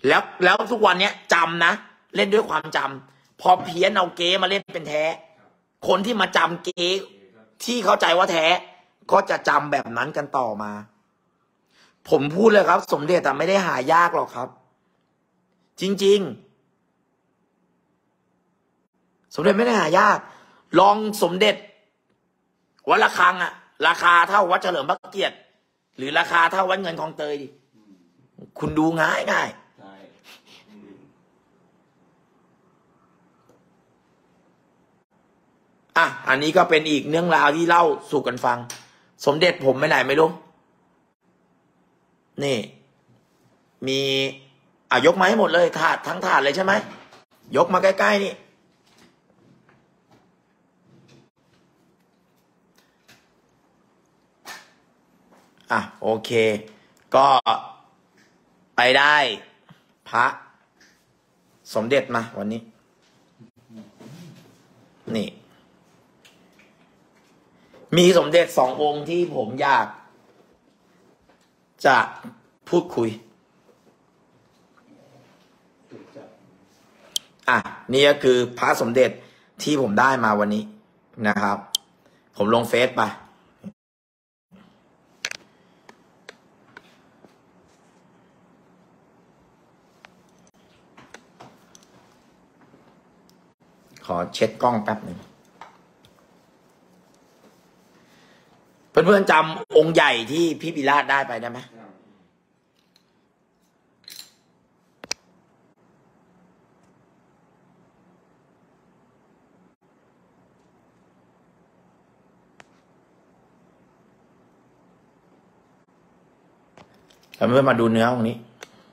แล้วแล้วทุกวันเนี้ยจำนะเล่นด้วยความจำพอเพี้ยนเอาเก๊มาเล่นเป็นแท้ คนที่มาจำเก๊ที่เข้าใจว่าแท้ ก็จะจำแบบนั้นกันต่อมา ผมพูดเลยครับ สมเด็จแต่ไม่ได้หายากหรอกครับ จริงๆสมเด็จไม่ได้หายาก ลองสมเด็จวัดระฆังอะราคาเท่าวัดเฉลิมพระเกียรติหรือราคาเท่าวัดเงินคลองเตยดิคุณดูง่ายง่ายใช่อ่ะอันนี้ก็เป็นอีกเรื่องราวที่เล่าสู่กันฟัง สมเด็จผมไปไหนไม่รู้นี่มีอ่ะยกมาให้หมดเลยถาดทั้งถาดเลยใช่ไหมยกมาใกล้ๆนี่อ่ะโอเคก็ไปได้พระสมเด็จมาวันนี้นี่มีสมเด็จสององค์ที่ผมอยากจะพูดคุยอ่ะนี่ก็คือพระสมเด็จที่ผมได้มาวันนี้นะครับ ผมลงเฟซไปขอเช็ดกล้องแป๊บหนึ่งเพื่อนๆจำองค์ใหญ่ที่พี่ปิราชได้ไปได้ไหมแล้วเพื่อนมาดูเนื้อองค์นี้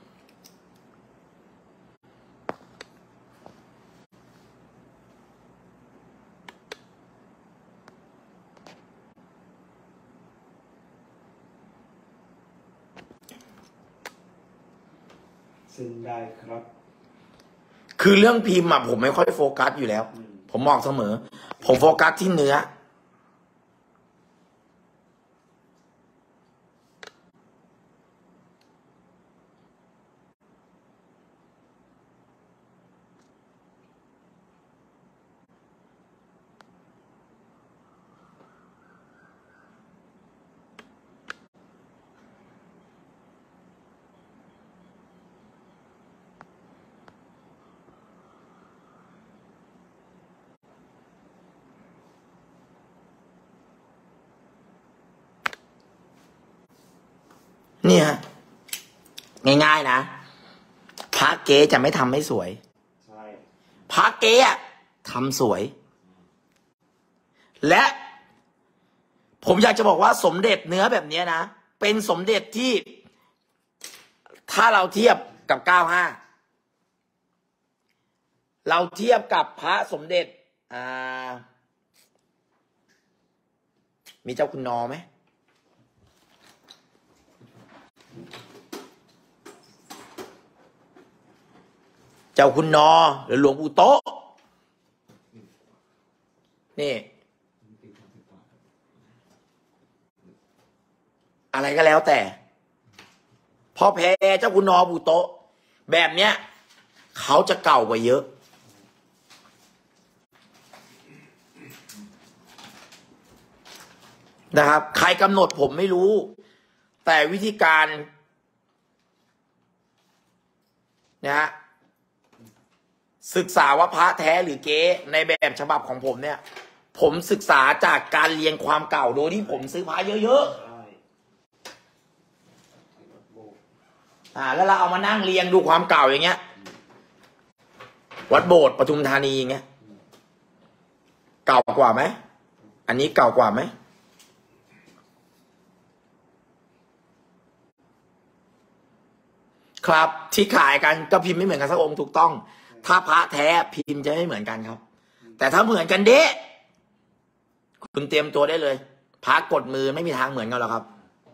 ซึ่งได้ครับคือเรื่องพิมพ์อะผมไม่ค่อยโฟกัสอยู่แล้ว ผมบอกเสมอ ผมโฟกัสที่เนื้อเนี่ยง่ายๆนะพระเก๊จะไม่ทำให้สวยใช่พระเก๊อะทำสวย และผมอยากจะบอกว่าสมเด็จเนื้อแบบนี้นะเป็นสมเด็จที่ถ้าเราเทียบกับเก้าห้าเราเทียบกับพระสมเด็จอ่ามีเจ้าคุณนอไหมเจ้าคุณนอหรือหลวงปู่โตะนี่อะไรก็แล้วแต่พอแพ้เจ้าคุณนอปู่โตะแบบเนี้ยเขาจะเก่ากว่าเยอะนะครับใครกำหนดผมไม่รู้แต่วิธีการนะฮะศึกษาว่าพระแท้หรือเก๊ในแบบฉบับของผมเนี่ยผมศึกษาจากการเรียงความเก่าโดยที่ผมซื้อพระเยอะๆอ่าแล้วเราเอามานั่งเรียงดูความเก่าอย่างเงี้ยวัดโบสถ์ปทุมธานีอย่างเงี้ยเก่ากว่าไหมอันนี้เก่ากว่าไหมครับที่ขายกันก็พิมพ์ไม่เหมือนกันสักองค์ถูกต้องถ้าพระแท้พิมพ์จะไม่เหมือนกันครับแต่ถ้าเหมือนกันเด้คุณเตรียมตัวได้เลยพระกดมือไม่มีทางเหมือนกันหรอกครับ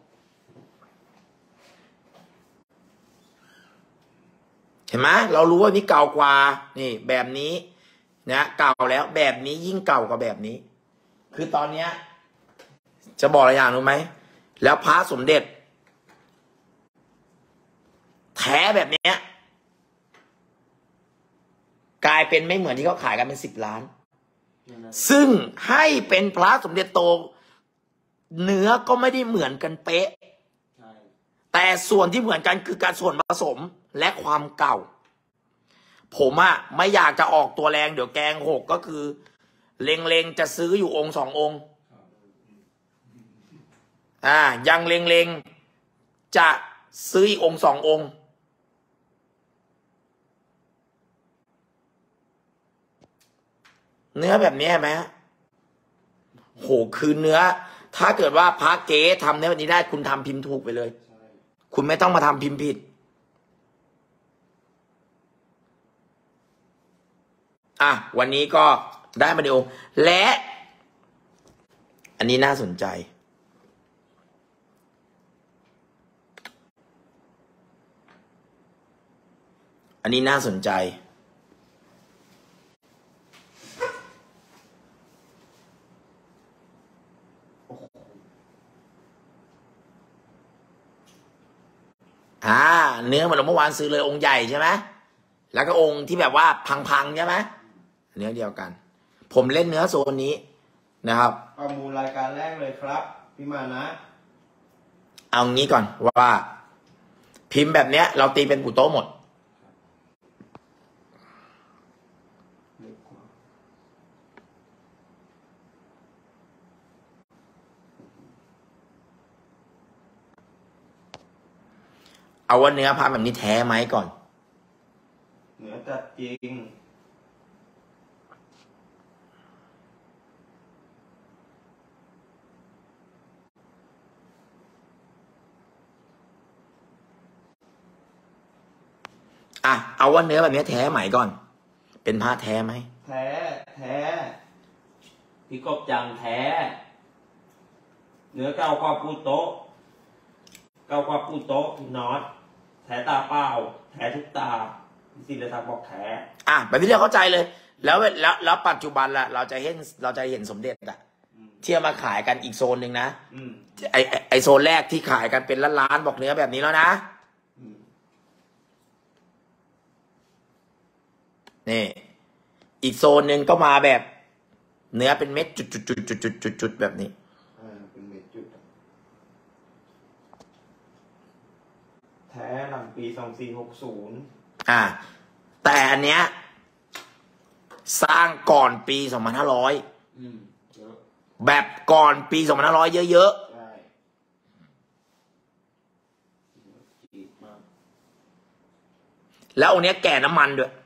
เห็นไหมเรารู้ว่านี่เก่ากว่านี่แบบนี้นะเก่าแล้วแบบนี้ยิ่งเก่ากว่าแบบนี้คือตอนเนี้ยจะบอกอะไรอย่างรู้ไหมแล้วพระสมเด็จแท้แบบเนี้ยกลายเป็นไม่เหมือนที่เขาขายกันเป็นสิบล้าน ซึ่งให้เป็นพระสมเด็จโตเนื้อก็ไม่ได้เหมือนกันเป๊ะแต่ส่วนที่เหมือนกันคือการส่วนผสมและความเก่าผมอะไม่อยากจะออกตัวแรงเดี๋ยวแกงหกก็คือเล็งๆจะซื้ออยู่องค์สององค์อ่ายังเล็งๆจะซื้ออีกองค์สององค์เนื้อแบบนี้ไหมโหคือเนื้อถ้าเกิดว่าพระเก๋ทำเนื้อแบบนี้ได้คุณทำพิมพ์ถูกไปเลยคุณไม่ต้องมาทำพิมพ์ผิดอ่ะวันนี้ก็ได้มาดูและอันนี้น่าสนใจอันนี้น่าสนใจอ่าเนื้อเหมือนเราเมื่อวานซื้อเลยองค์ใหญ่ใช่ไหมแล้วก็องค์ที่แบบว่าพังๆใช่ไหมเนื้อเดียวกันผมเล่นเนื้อโซนนี้นะครับประมูลรายการแรกเลยครับพี่มานะเอางี้ก่อนว่าพิมพ์แบบเนี้ยเราตีเป็นปูโต๊ะหมดเอาว่าเนื้อพระแบบนี้แท้ไหมก่อนเนื้อจัดจริงอ่ะเอาว่าเนื้อแบบนี้แท้ไหมก่อนเป็นพระแท้ไหมแท้แท้พี่กบจังแท้เนื้อเก่ากว่าปูโต๊ะเก่ากว่าปูโต๊ะน็อตแท้ตาเปล่าแท้ทุกตาพี่ศิลศักดิ์บอกแท้อ่ะแบบที่เราเข้าใจเลยแล้วแล้วแล้วปัจจุบันละเราจะเห็นเราจะเห็นสมเด็จอะที่เอามาขายกันอีกโซนหนึ่งนะไอไอโซนแรกที่ขายกันเป็นล้านๆบอกเนื้อแบบนี้แล้วนะนี่อีกโซนหนึ่งก็มาแบบเนื้อเป็นเม็ดจุดจุดจุดจุดจุดจุดจุดแบบนี้อ่าเป็นเม็ดจุดแท้หลังปีสองสี่หกศูนย์อ่าแต่อันเนี้ยสร้างก่อนปีสองพันห้าร้อยแบบก่อนปีสองพันห้าร้อยเยอะๆแล้วองค์เนี้ยแก่น้ำมันด้วย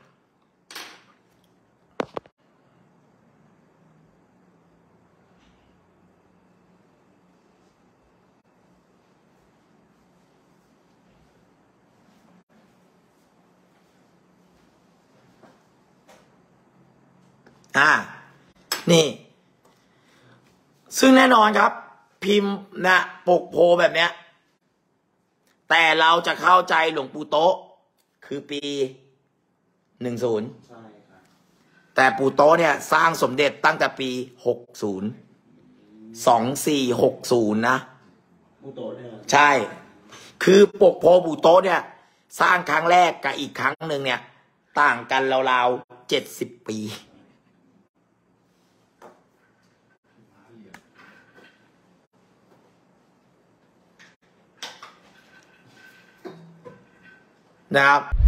อ่านี่ซึ่งแน่นอนครับพิมพ์นะปกโพแบบเนี้ยแต่เราจะเข้าใจหลวงปู่โต๊ะคือปีหนึ่งศูนย์ใช่ครับแต่ปู่โต๊ะเนี่ยสร้างสมเด็จตั้งแต่ปีหกศูนย์สองสี่หกศูนย์นะปู่โต๊ะเนี่ยใช่คือปกโพปู่โต๊ะเนี่ยสร้างครั้งแรกกับอีกครั้งหนึ่งเนี่ยต่างกันราวๆเจ็ดสิบปีนะครับ